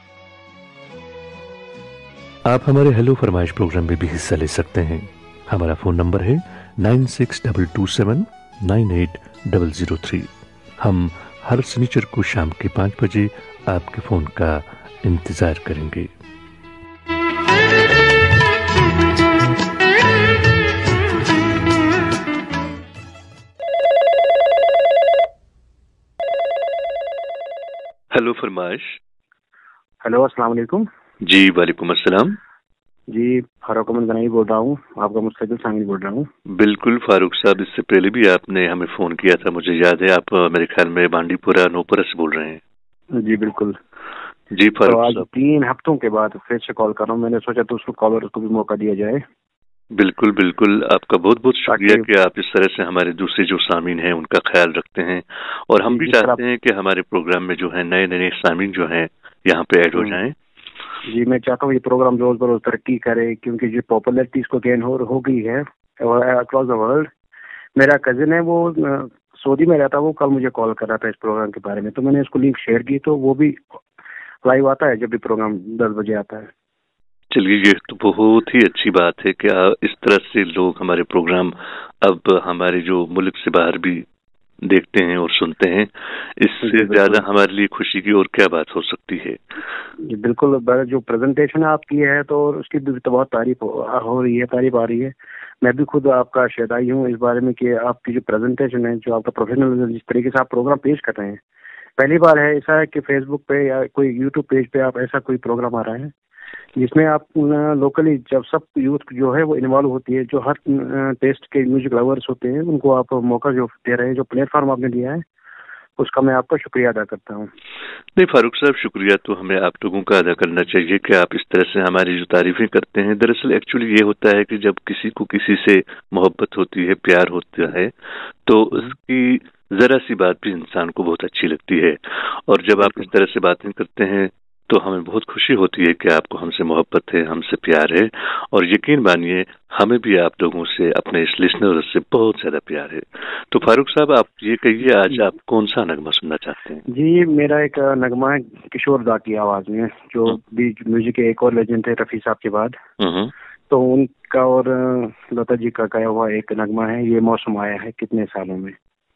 आप हमारे हेलो फरमाइश प्रोग्राम में भी हिस्सा ले सकते हैं। हमारा फोन नंबर है 9622798003। हम हर शनिचर को शाम के 5 बजे आपके फोन का इंतजार करेंगे। हेलो फरमाइश। हेलो, अस्सलाम वालेकुम। जी वालेकुम अस्सलाम। जी, फारूक अहमद गनाई बोल रहा हूँ, आपका मुस्तकिल सामिल बोल रहा हूँ। बिल्कुल फारूक साहब, इससे पहले भी आपने हमें फोन किया था, मुझे याद है। आप मेरे ख्याल में बांडीपुरा नोपुरा से बोल रहे हैं। जी बिल्कुल। जी फारूक तो आज साहब, 3 हफ्तों के बाद फिर से कॉल कर रहा हूँ। मैंने सोचा तो उसको कॉलर को भी मौका दिया जाए। बिल्कुल बिल्कुल, आपका बहुत बहुत शुक्रिया कि आप इस तरह से हमारे दूसरे जो सामीन हैं उनका ख्याल रखते हैं, और हम भी चाहते हैं कि हमारे प्रोग्राम में जो है नए नए सामीन जो हैं यहाँ पे ऐड हो जाएं। जी, मैं चाहता हूँ ये प्रोग्राम रोज बरोज तरक्की करे, क्योंकि जो पॉपुलैरिटी इसको गेन हो गई है अक्रॉस द वर्ल्ड। मेरा कजिन है, वो सऊदी में रहता है, वो कल मुझे कॉल कर रहा था इस प्रोग्राम के बारे में, तो मैंने उसको लिंक शेयर की, तो वो भी लाइव आता है जब भी प्रोग्राम 10 बजे आता है। चलिए, ये तो बहुत ही अच्छी बात है कि इस तरह से लोग हमारे प्रोग्राम अब हमारे जो मुल्क से बाहर भी देखते हैं और सुनते हैं। इससे ज्यादा हमारे लिए खुशी की और क्या बात हो सकती है। बिल्कुल, जो प्रेजेंटेशन आपकी है तो उसकी भी तो बहुत तारीफ हो रही है, तारीफ आ रही है। मैं भी खुद आपका शेदाई हूँ इस बारे में कि आपकी जो प्रेजेंटेशन है, जो आपका प्रोफेशनल जिस तरीके से आप प्रोग्राम पेश कर रहे हैं, पहली बार है ऐसा है कि फेसबुक पे या कोई यूट्यूब पेज पे आप ऐसा कोई प्रोग्राम आ रहा है जिसमें आप लोकली जब सब यूथ जो है वो इन्वॉल्व होती है, जो हर टेस्ट के म्यूजिक लवर्स होते हैं, उनको आप मौका जो दे रहे हैं, जो प्लेटफॉर्म आपने दिया है, उसका मैं आपका शुक्रिया अदा करता हूँ। नहीं फारूक साहब, शुक्रिया तो हमें आप लोगों का अदा करना चाहिए कि आप इस तरह से हमारी जो तारीफें करते हैं। दरअसल एक्चुअली ये होता है कि जब किसी को किसी से मोहब्बत होती है, प्यार होता है, तो उसकी जरा सी बात भी इंसान को बहुत अच्छी लगती है, और जब आप इस तरह से बातें करते हैं तो हमें बहुत खुशी होती है कि आपको हमसे मोहब्बत है, हमसे प्यार है, और यकीन मानिए हमें भी आप लोगों से, अपने इस लिसनर से बहुत ज्यादा प्यार है। तो फारूक साहब, आप ये कहिए आज आप कौन सा नगमा सुनना चाहते हैं? जी, मेरा एक नगमा है किशोर दा की आवाज में, जो भी म्यूजिक के एक और लेजेंड थे रफी साहब के बाद, तो उनका और लता जी का गाया हुआ एक नगमा है, ये मौसम आया है कितने सालों में।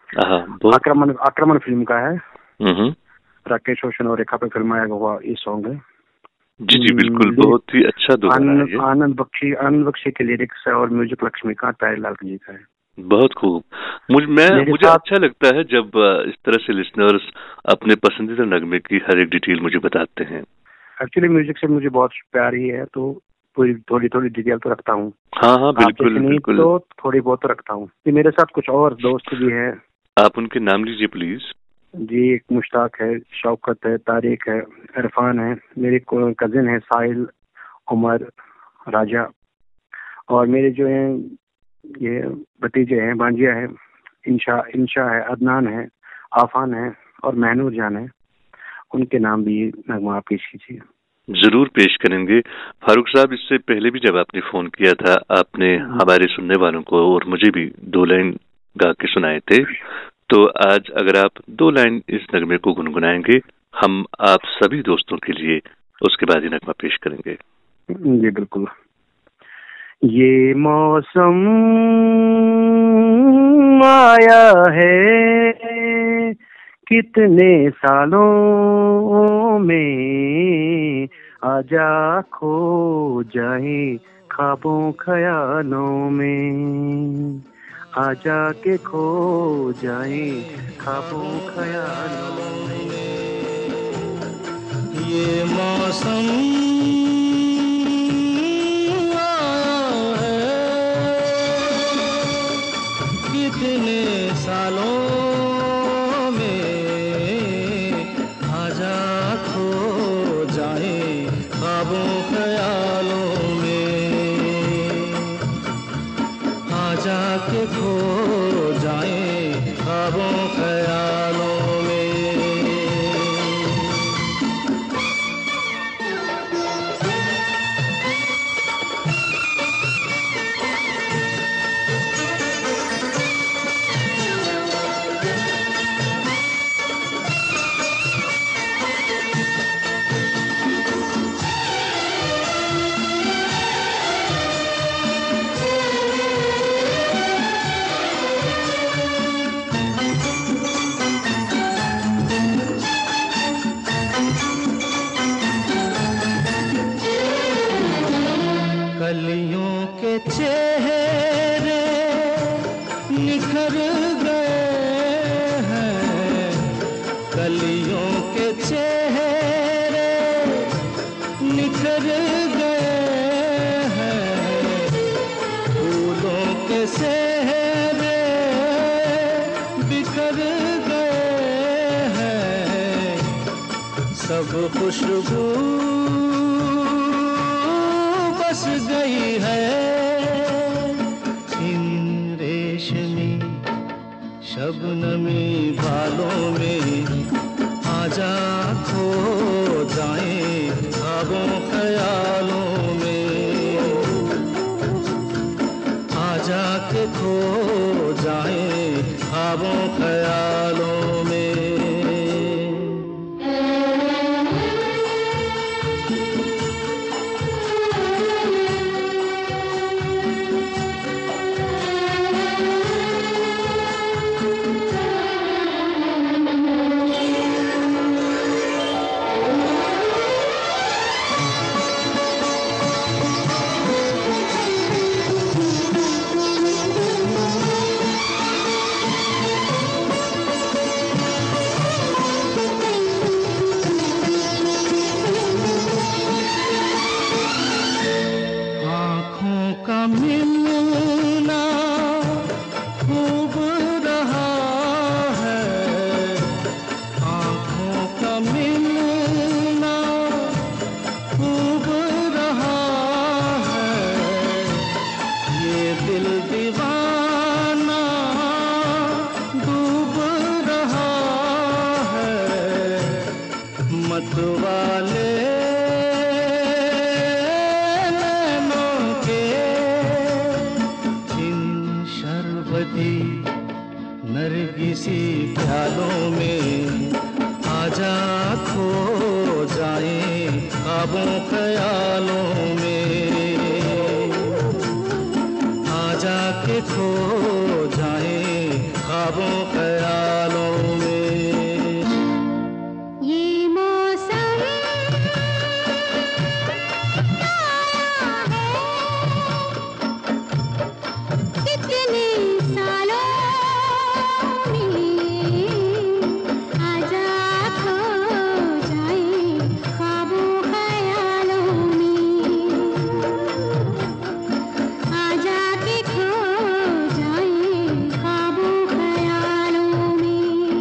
आक्रमण फिल्म का है, राकेश रोशन और रेखा पे फिल्माया हुआ ये सॉन्ग है। जी जी बिल्कुल, बहुत ही अच्छा दोबारा है। आनंद बख्शी के लिरिक्स है और म्यूजिक लक्ष्मीकांत प्यारेलाल जी का है। बहुत खूब। मुझे अच्छा लगता है जब इस तरह से लिसनर्स अपने पसंदीदा नगमे की हर एक डिटेल मुझे बताते हैं। एक्चुअली म्यूजिक से मुझे बहुत प्यार ही है, तो थोड़ी डिटेल तो रखता हूँ। हाँ बिल्कुल बिल्कुल, तो थोड़ी बहुत तो रखता हूँ। मेरे साथ कुछ और दोस्त भी है, आप उनके नाम लीजिए प्लीज। जी, एक मुश्ताक है, शौकत है, तारिक है, इरफान है, मेरे कजिन है साहिल, उमर, राजा, और मेरे जो हैं ये भतीजे हैं, भांजिया है, इंशा है, अदनान है, आफान है और महनूर जान है। उनके नाम भी नगमा आप पेश कीजिए। जरूर पेश करेंगे। फारूक साहब, इससे पहले भी जब आपने फोन किया था, आपने हमारे सुनने वालों को और मुझे भी 2 लाइन गा के सुनाए थे, तो आज अगर आप 2 लाइन इस नगमे को गुनगुनाएंगे, हम आप सभी दोस्तों के लिए उसके बाद ही नगमा पेश करेंगे। जी बिल्कुल। ये मौसम आया है कितने सालों में, आजा खो जाए ख्वाबों ख्यालों में, आजा के खो जाए ख्वाबों ख्यालों में। ये मौसम आया है कितने सालों में, आजा खो जाए ख्वाबों ख्यालों में, आजा के खो जाए ख्वाबों ख्यालों में। कलियों के चेहरे निखर गए हैं, कलियों के चेहरे निखर गए हैं, फूलों के सेहरे बिखर गए हैं, सब खुशबू बस गई है इन रेशमी शबनमी बालों में, आजा खो जाए ख्वाबों ख्यालों में, आजा के खो जाए ख्वाबों ख्यालों में। ख्यालों में, आजा खो जाए ख्वाबों ख्यालों में, आजा के खो जाए ख्वाबों ख्यालों में। ये मौसम कितने सालों में, आजा खो जाए ख्वाबों ख्यालों में, आजा के खो जाए ख्वाबों ख्यालों में।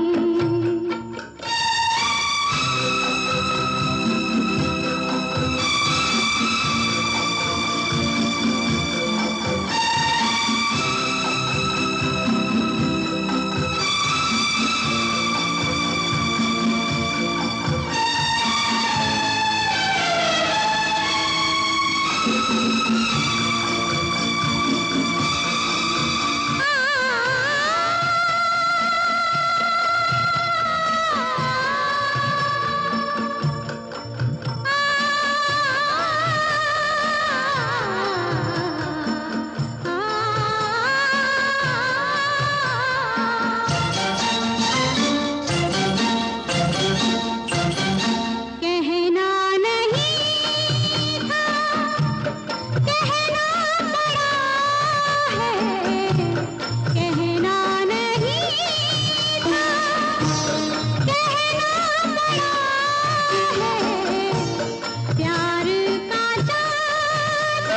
कहना नहीं था, कहना पड़ा है, कहना नहीं था, कहना पड़ा है, प्यार का जादू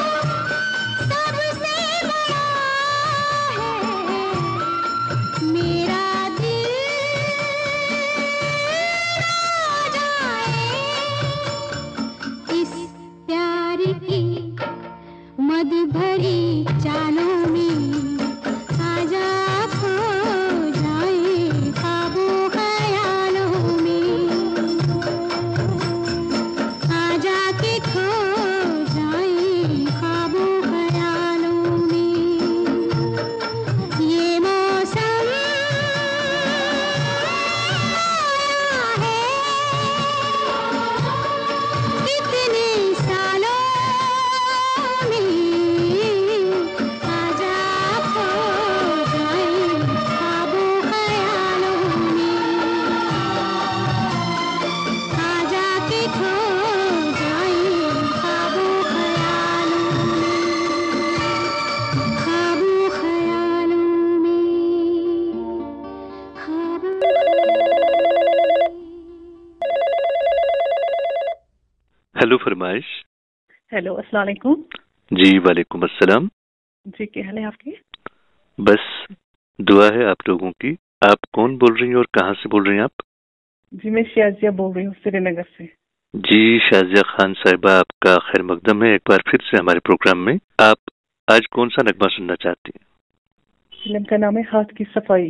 सबसे बड़ा है, मेरा दिल इस प्यार की मद भरी चालों में, आजा खो जाए ख्वाबों ख्यालों में, आजा के खो जाए ख्वाबों ख्यालों में। ये मौसम है कितने सालों में, आजा खो जाए ख्वाबों ख्यालों में, आजा के खो जाए ख्वाबों ख्यालों में, ख्वाबों ख्यालों हेलो फरमाइश। हेलो, अस्सलाम वालेकुम। जी वालेकुम अस्सलाम। जी, क्या हाल है आपके? बस दुआ है आप लोगों की। आप कौन बोल रही हैं और कहाँ से बोल रही हैं आप? जी, मैं शाजिया बोल रही हूँ श्रीनगर से। जी शाजिया खान साहिबा, आपका खैर मकदम है एक बार फिर से हमारे प्रोग्राम में। आप आज कौन सा नगमा सुनना चाहती हैं? फिल्म का नाम है हाथ की सफाई।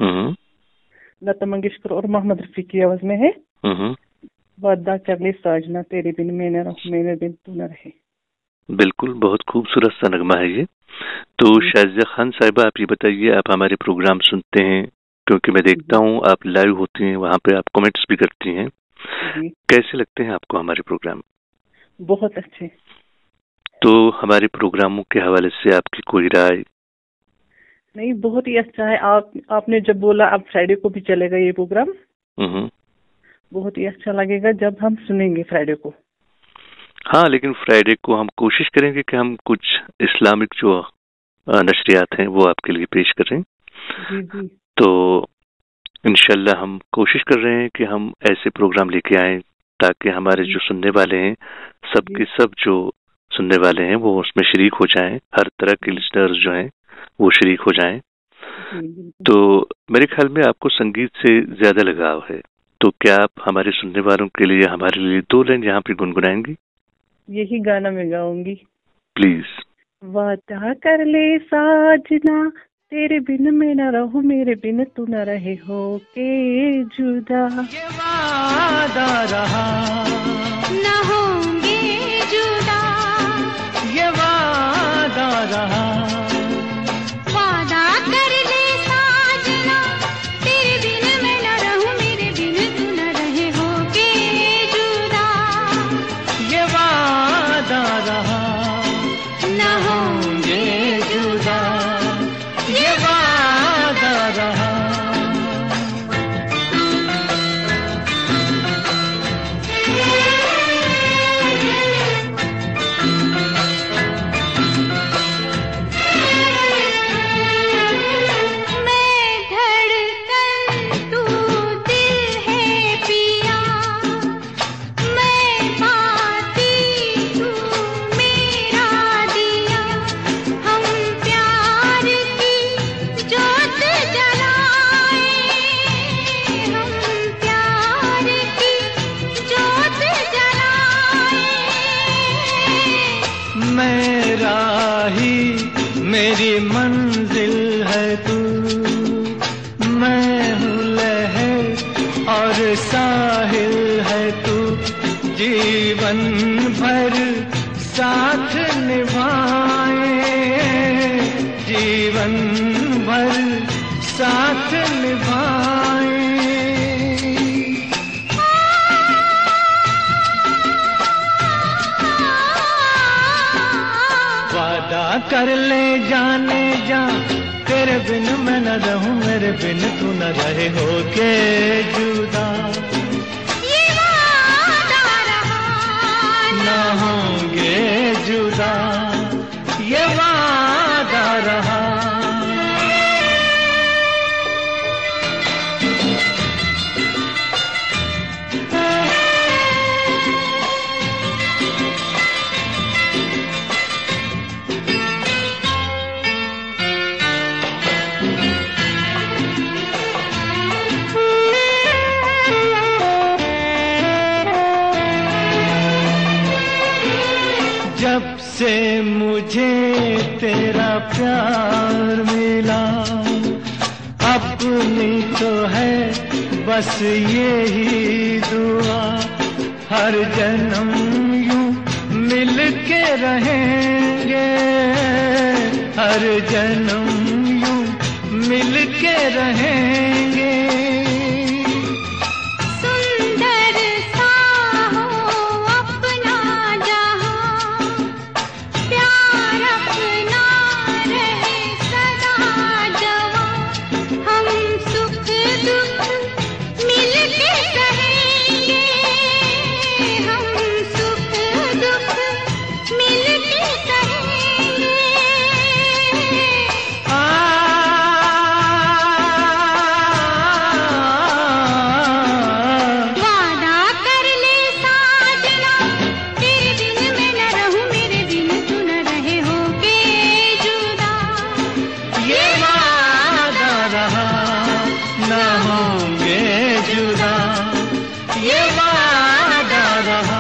लता मंगेशकर और मोहम्मद रफी की आवाज में है। वादा कर ले साजना तेरे बिन मैं न रहूं, मेरे बिन तू न रहे। बिल्कुल, बहुत खूबसूरत सा नगमा है ये। तो शाजिया खान साहिबा, आप ये बताइए, आप हमारे प्रोग्राम सुनते हैं? क्योंकि मैं देखता हूँ आप लाइव होती हैं, वहाँ पे आप कमेंट्स भी करती हैं। कैसे लगते हैं आपको हमारे प्रोग्राम? बहुत अच्छे। तो हमारे प्रोग्रामों के हवाले से आपकी कोई राय? नहीं, बहुत ही अच्छा है। आपने जब बोला अब फ्राइडे को भी चलेगा ये प्रोग्राम, बहुत ही अच्छा लगेगा जब हम सुनेंगे फ्राइडे को। हाँ, लेकिन फ्राइडे को हम कोशिश करेंगे कि हम कुछ इस्लामिक जो नशरियात हैं वो आपके लिए पेश करें। जी जी। तो इंशाल्लाह हम कोशिश कर रहे हैं कि हम ऐसे प्रोग्राम लेके आएं ताकि हमारे जो सुनने वाले हैं, सब के सब जो सुनने वाले हैं वो उसमें शरीक हो जाएं। हर तरह के लिस्नर्स जो हैं वो शरीक हो जाएं। तो मेरे ख्याल में आपको संगीत से ज्यादा लगाव है, तो क्या आप हमारे सुनने वालों के लिए हमारे लिए 2 लाइन यहाँ पे गुनगुनाएंगी? यही गाना मैं गाऊंगी। प्लीज। वादा कर ले साजना तेरे बिन मैं न रहूं, मेरे बिन तू न रहे हो के जुदा। ये वादा रहा न होंगे जुदा, ये वादा रहा। वादा कर ले साजना मेरी मंजिल है तू, मैं हूँ लहर और साहिल है तू, जीवन भर साथ निभाए, जीवन भर साथ निभाए। वादा कर ले जाने जा, तेरे बिन मैं न रहूं, मेरे बिन तू न रहे होके जुदा। ये वादा रहा न होंगे जुदा, ये वादा रहा। जब से मुझे तेरा प्यार मिला, अपनी तो है बस यही दुआ, हर जन्म यूं मिल के रहेंगे, हर जन्म यूं मिल के रहेंगे। सुंदर सा हो अपना जहां, प्यार अपना रहे सदा जवां, हम सुख दुख मिल के सहेंगे, हम सुख दुख मिल के सहेंगे। वादा कर ले साजना, तेरे बिन मैं न रहूं, मेरे बिन तू न रहे होके जुदा। ये वादा रहा, न होंगे जुदा, ये वादा रहा।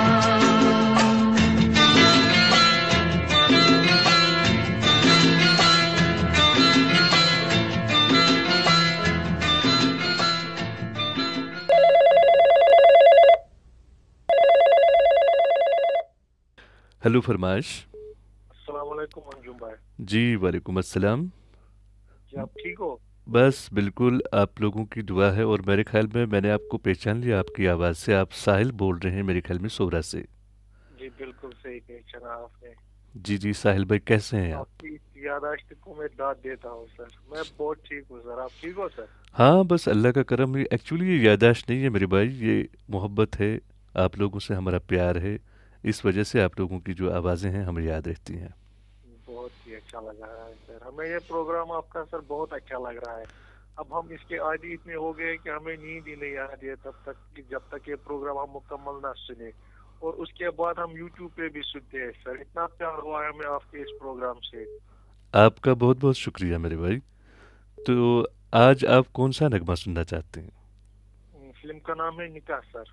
हेलो फरमाइश। अस्सलाम वालेकुम अंजुम भाई। जी वालेकुम अस्सलाम। जी आप ठीक हो? बस बिल्कुल, आप लोगों की दुआ है और मेरे ख्याल में मैंने आपको पहचान लिया आपकी आवाज़ से। आप साहिल बोल रहे हैं मेरे ख्याल में सोरा से। जी बिल्कुल सही पहचाना आपने। जी जी साहिल भाई, कैसे हैं आप? आपकी याददाश्त को मैं दाद देता हूँ सर। मैं बहुत ठीक हूँ सर। आप ठीक हो सर? हाँ बस अल्लाह का करम है। एक्चुअली ये याददाश्त नहीं है मेरे भाई, ये मोहब्बत है, आप लोगों से हमारा प्यार है, इस वजह से आप लोगों की जो आवाज़ें हैं हमें याद रहती हैं। बहुत ही अच्छा लग रहा है सर। हमें ये प्रोग्राम आपका सर बहुत अच्छा लग रहा है। अब हम इसके आदी इतने हो गए कि हमें नींद ही नहीं आती है तब तक कि जब तक ये प्रोग्राम हम मुकम्मल ना सुने, और उसके बाद हम यूट्यूब पे भी सुनते हैं सर। इतना प्यार हुआ है हमें आपके इस प्रोग्राम से। आपका बहुत बहुत शुक्रिया मेरे भाई। तो आज आप कौन सा नगमा सुनना चाहते हैं? फिल्म का नाम है निकाह सर।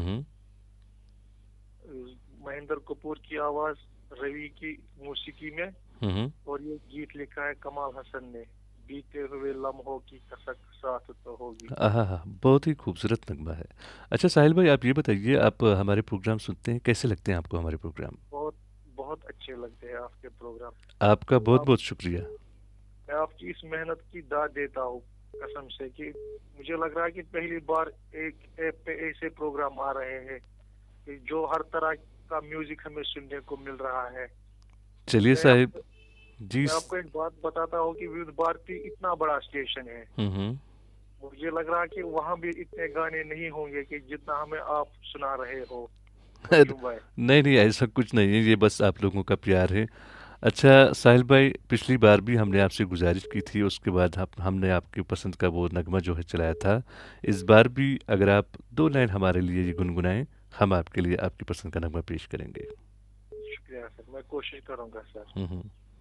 महेंद्र कपूर की आवाज, रवि की मौसीकी में, और ये गीत लिखा है कमाल हसन ने। बीते हुए लम्हों की कसक साथ तो होगी। हाँ, बहुत ही खूबसूरत नगमा है। अच्छा साहिल भाई, आप ये बताइए, आप हमारे प्रोग्राम सुनते हैं, कैसे लगते हैं आपको हमारे प्रोग्राम? बहुत बहुत अच्छे लगते हैं आपके प्रोग्राम। आपका बहुत बहुत शुक्रिया। मैं आपकी इस मेहनत की दाद देता हूँ कसम से, कि मुझे लग रहा है कि पहली बार एक ऐप पे ऐसे प्रोग्राम आ रहे हैं कि जो हर तरह का म्यूजिक हमें सुनने को मिल रहा है। चलिए साहिब जी, मैं आपको एक बात बताता हूँ कि विविध भारती इतना बड़ा स्टेशन है, मुझे लग रहा है कि वहाँ भी इतने गाने नहीं होंगे कि जितना हमें आप सुना रहे हो। नहीं ऐसा कुछ नहीं है, ये बस आप लोगों का प्यार है। अच्छा साहिल भाई, पिछली बार भी हमने आपसे गुजारिश की थी, उसके बाद हमने आपकी पसंद का वो नगमा जो है चलाया था। इस बार भी अगर आप 2 लाइन हमारे लिए ये गुनगुनाएं, हम आपके लिए आपकी पसंद का नगमा पेश करेंगे। शुक्रिया सर, मैं कोशिश करूंगा सर।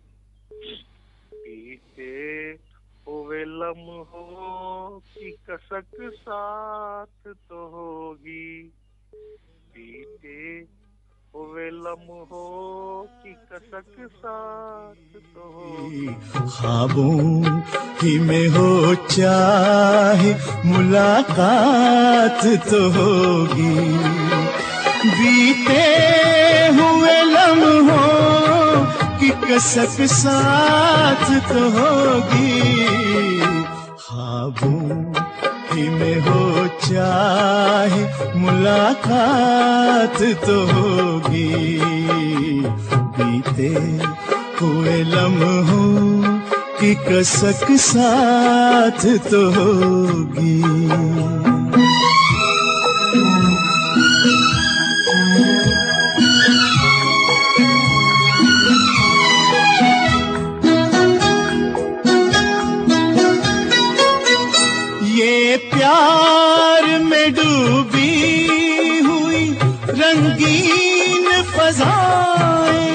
बीते हुए लम्हों की कसक साथ तो होगी, बीते हुए लम्हों की कसक साथ तो होगी। ख्वाबों ही में हो चाहे मुलाकात तो होगी, बीते हुए लम्हों की कसक साथ तो होगी। ख्वाबों ही में हो चाहे मुलाकात तो होगी, बीते हुए लम्हों की कसक साथ तो होगी। ये प्यार में डूबी हुई रंगीन फज़ाएं,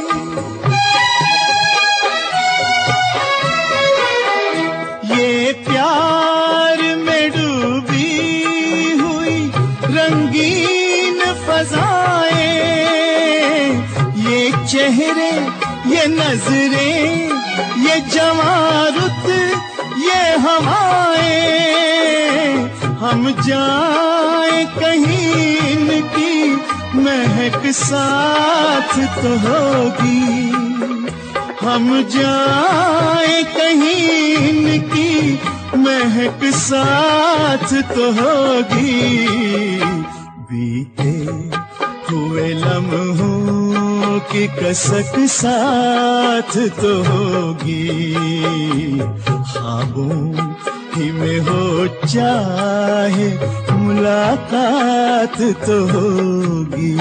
ये प्यार में डूबी हुई रंगीन फज़ाएं, ये चेहरे ये नजरें ये जवारुत ये हवाएं, हम जाए कहीं इनकी महक साथ तो होगी, हम जाए कहीं इनकी महक साथ तो होगी, बीते हुए लम्हों की कसक साथ तो होगी। ख्वाबों ही में हो चाहे मुलाकात तो होगी।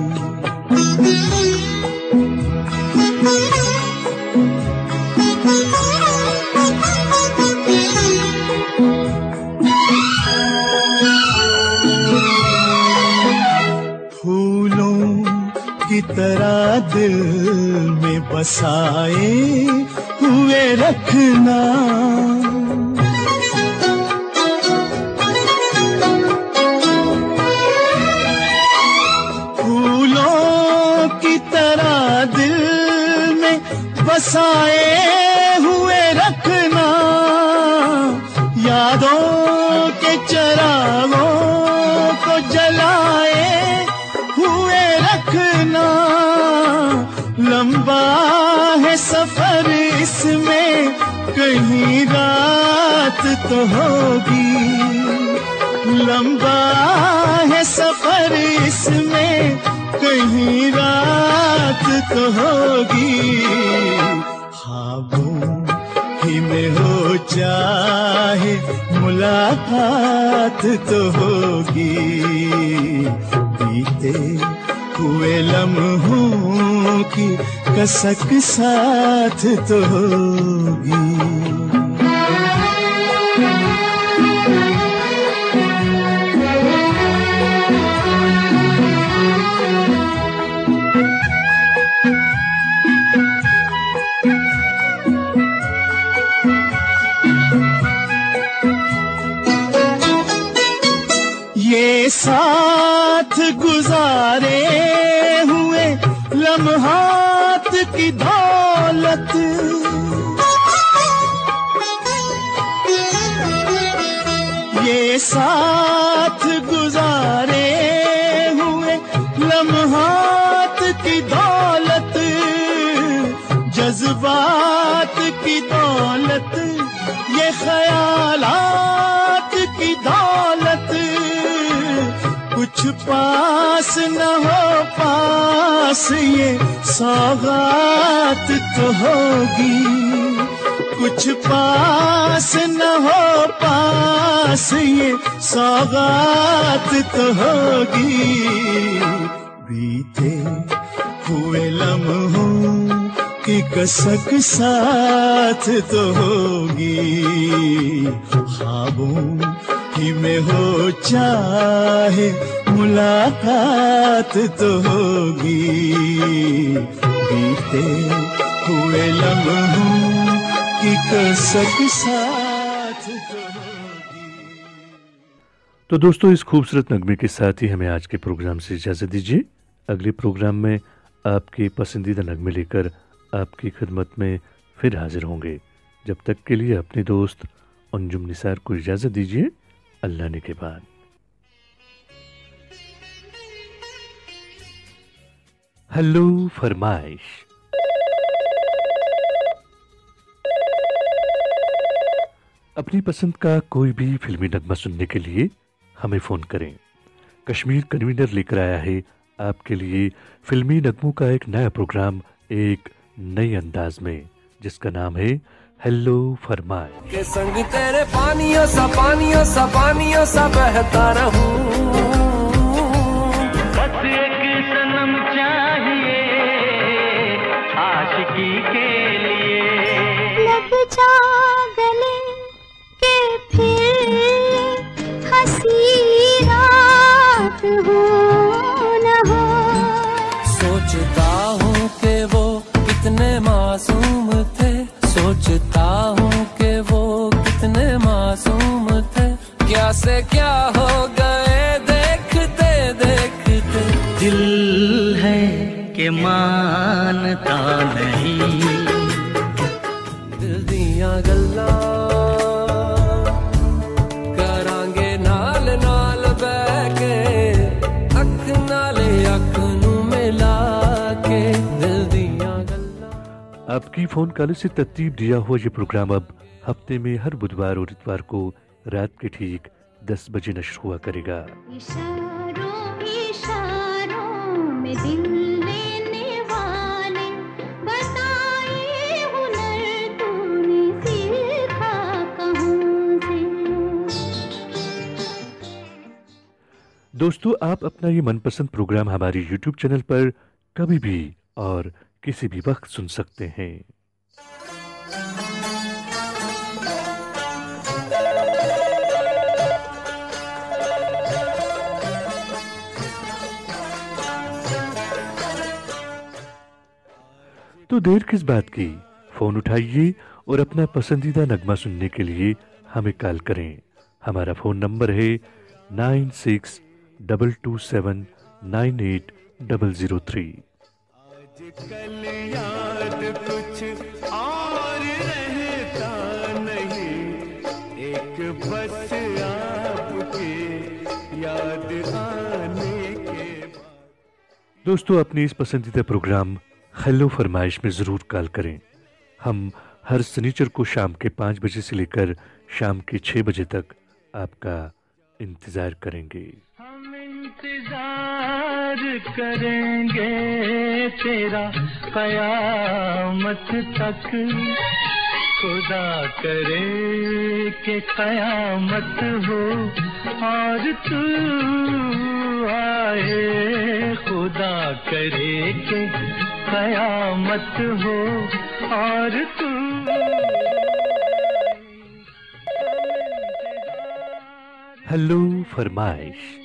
फूलों की तरह दिल में बसाए हुए रखना, फूलों की तरह दिल में बसाए हुए रखना, यादों के चिरागों को जलाए हुए रखना। लंबा है सफर इसमें कहीं रात तो होगी, लंबा है सफर इसमें कहीं रात तो होगी। ख्वाबों ही में हो चाहे मुलाकात तो होगी, बीते हुए लम्हों की कसक साथ तो होगी। ये साथ गुजारे हुए लम्हात की दौलत, ये साथ गुजारे हुए लम्हात की दौलत, जज्बात की दौलत, ये ख्यालात की दौलत, कुछ पास न हो पास ये सौगात तो होगी, कुछ पास न हो पास ये सौगात तो होगी, बीते हुए लम्हों की कसक साथ तो होगी। ख्वाबों ही में हो चाहे मुलाकात तो होगी, बीते हुए लम्हों की कसक साथ तो होगी। तो दोस्तों, इस खूबसूरत नगमे के साथ ही हमें आज के प्रोग्राम से इजाजत दीजिए। अगले प्रोग्राम में आपके पसंदीदा नगमे लेकर आपकी खिदमत में फिर हाजिर होंगे। जब तक के लिए अपने दोस्त अंजुम निसार को इजाज़त दीजिए। अल्लाह ने के बाद। हेलो फरमाइश। अपनी पसंद का कोई भी फिल्मी नगमा सुनने के लिए हमें फ़ोन करें। कश्मीर कन्वीनर लेकर आया है आपके लिए फिल्मी नगमों का एक नया प्रोग्राम एक नए अंदाज में, जिसका नाम है हेलो फरमाइश। के संग तेरे पानियों सा बहता रहूं, बस एक सनम चाहिए आशिकी के लिए। लग जा गले के फिर हंसी रात हो न हो। सोचता हूँ कि वो कितने मासूम थे, सोचता हूँ कि वो कितने मासूम थे, क्या से क्या हो गए देखते देखते। दिल है कि मानता नहीं, दिल दिया गल्ला करांगे नाल नाल बैके, अख नाले अख नू मिला के, दिल दिया गल्ला। आपकी फ़ोन कॉल से तरतीब दिया हुआ ये प्रोग्राम अब हफ्ते में हर बुधवार और इतवार को रात के ठीक 10 बजे नश्र हुआ करेगा। इशारों इशारों में दिल लेने वाले, बताए हुनर तूने सीखा कहाँ से। दोस्तों, आप अपना ये मनपसंद प्रोग्राम हमारे YouTube चैनल पर कभी भी और किसी भी वक्त सुन सकते हैं। तो देर किस बात की, फोन उठाइए और अपना पसंदीदा नगमा सुनने के लिए हमें कॉल करें। हमारा फोन नंबर है 9622798003। आजकल याद कुछ और रहता नहीं, एक बस आपके याद आने के बाद। दोस्तों, अपने इस पसंदीदा प्रोग्राम हेलो फरमाइश में ज़रूर कॉल करें। हम हर शनिचर को शाम के 5 बजे से लेकर शाम के 6 बजे तक आपका इंतज़ार करेंगे। हम इंतजार करेंगे तेरा कयामत तक, खुदा करे कि कयामत हो और तू आए, खुदा करे कि कयामत हो और तू। हेलो फरमाइश।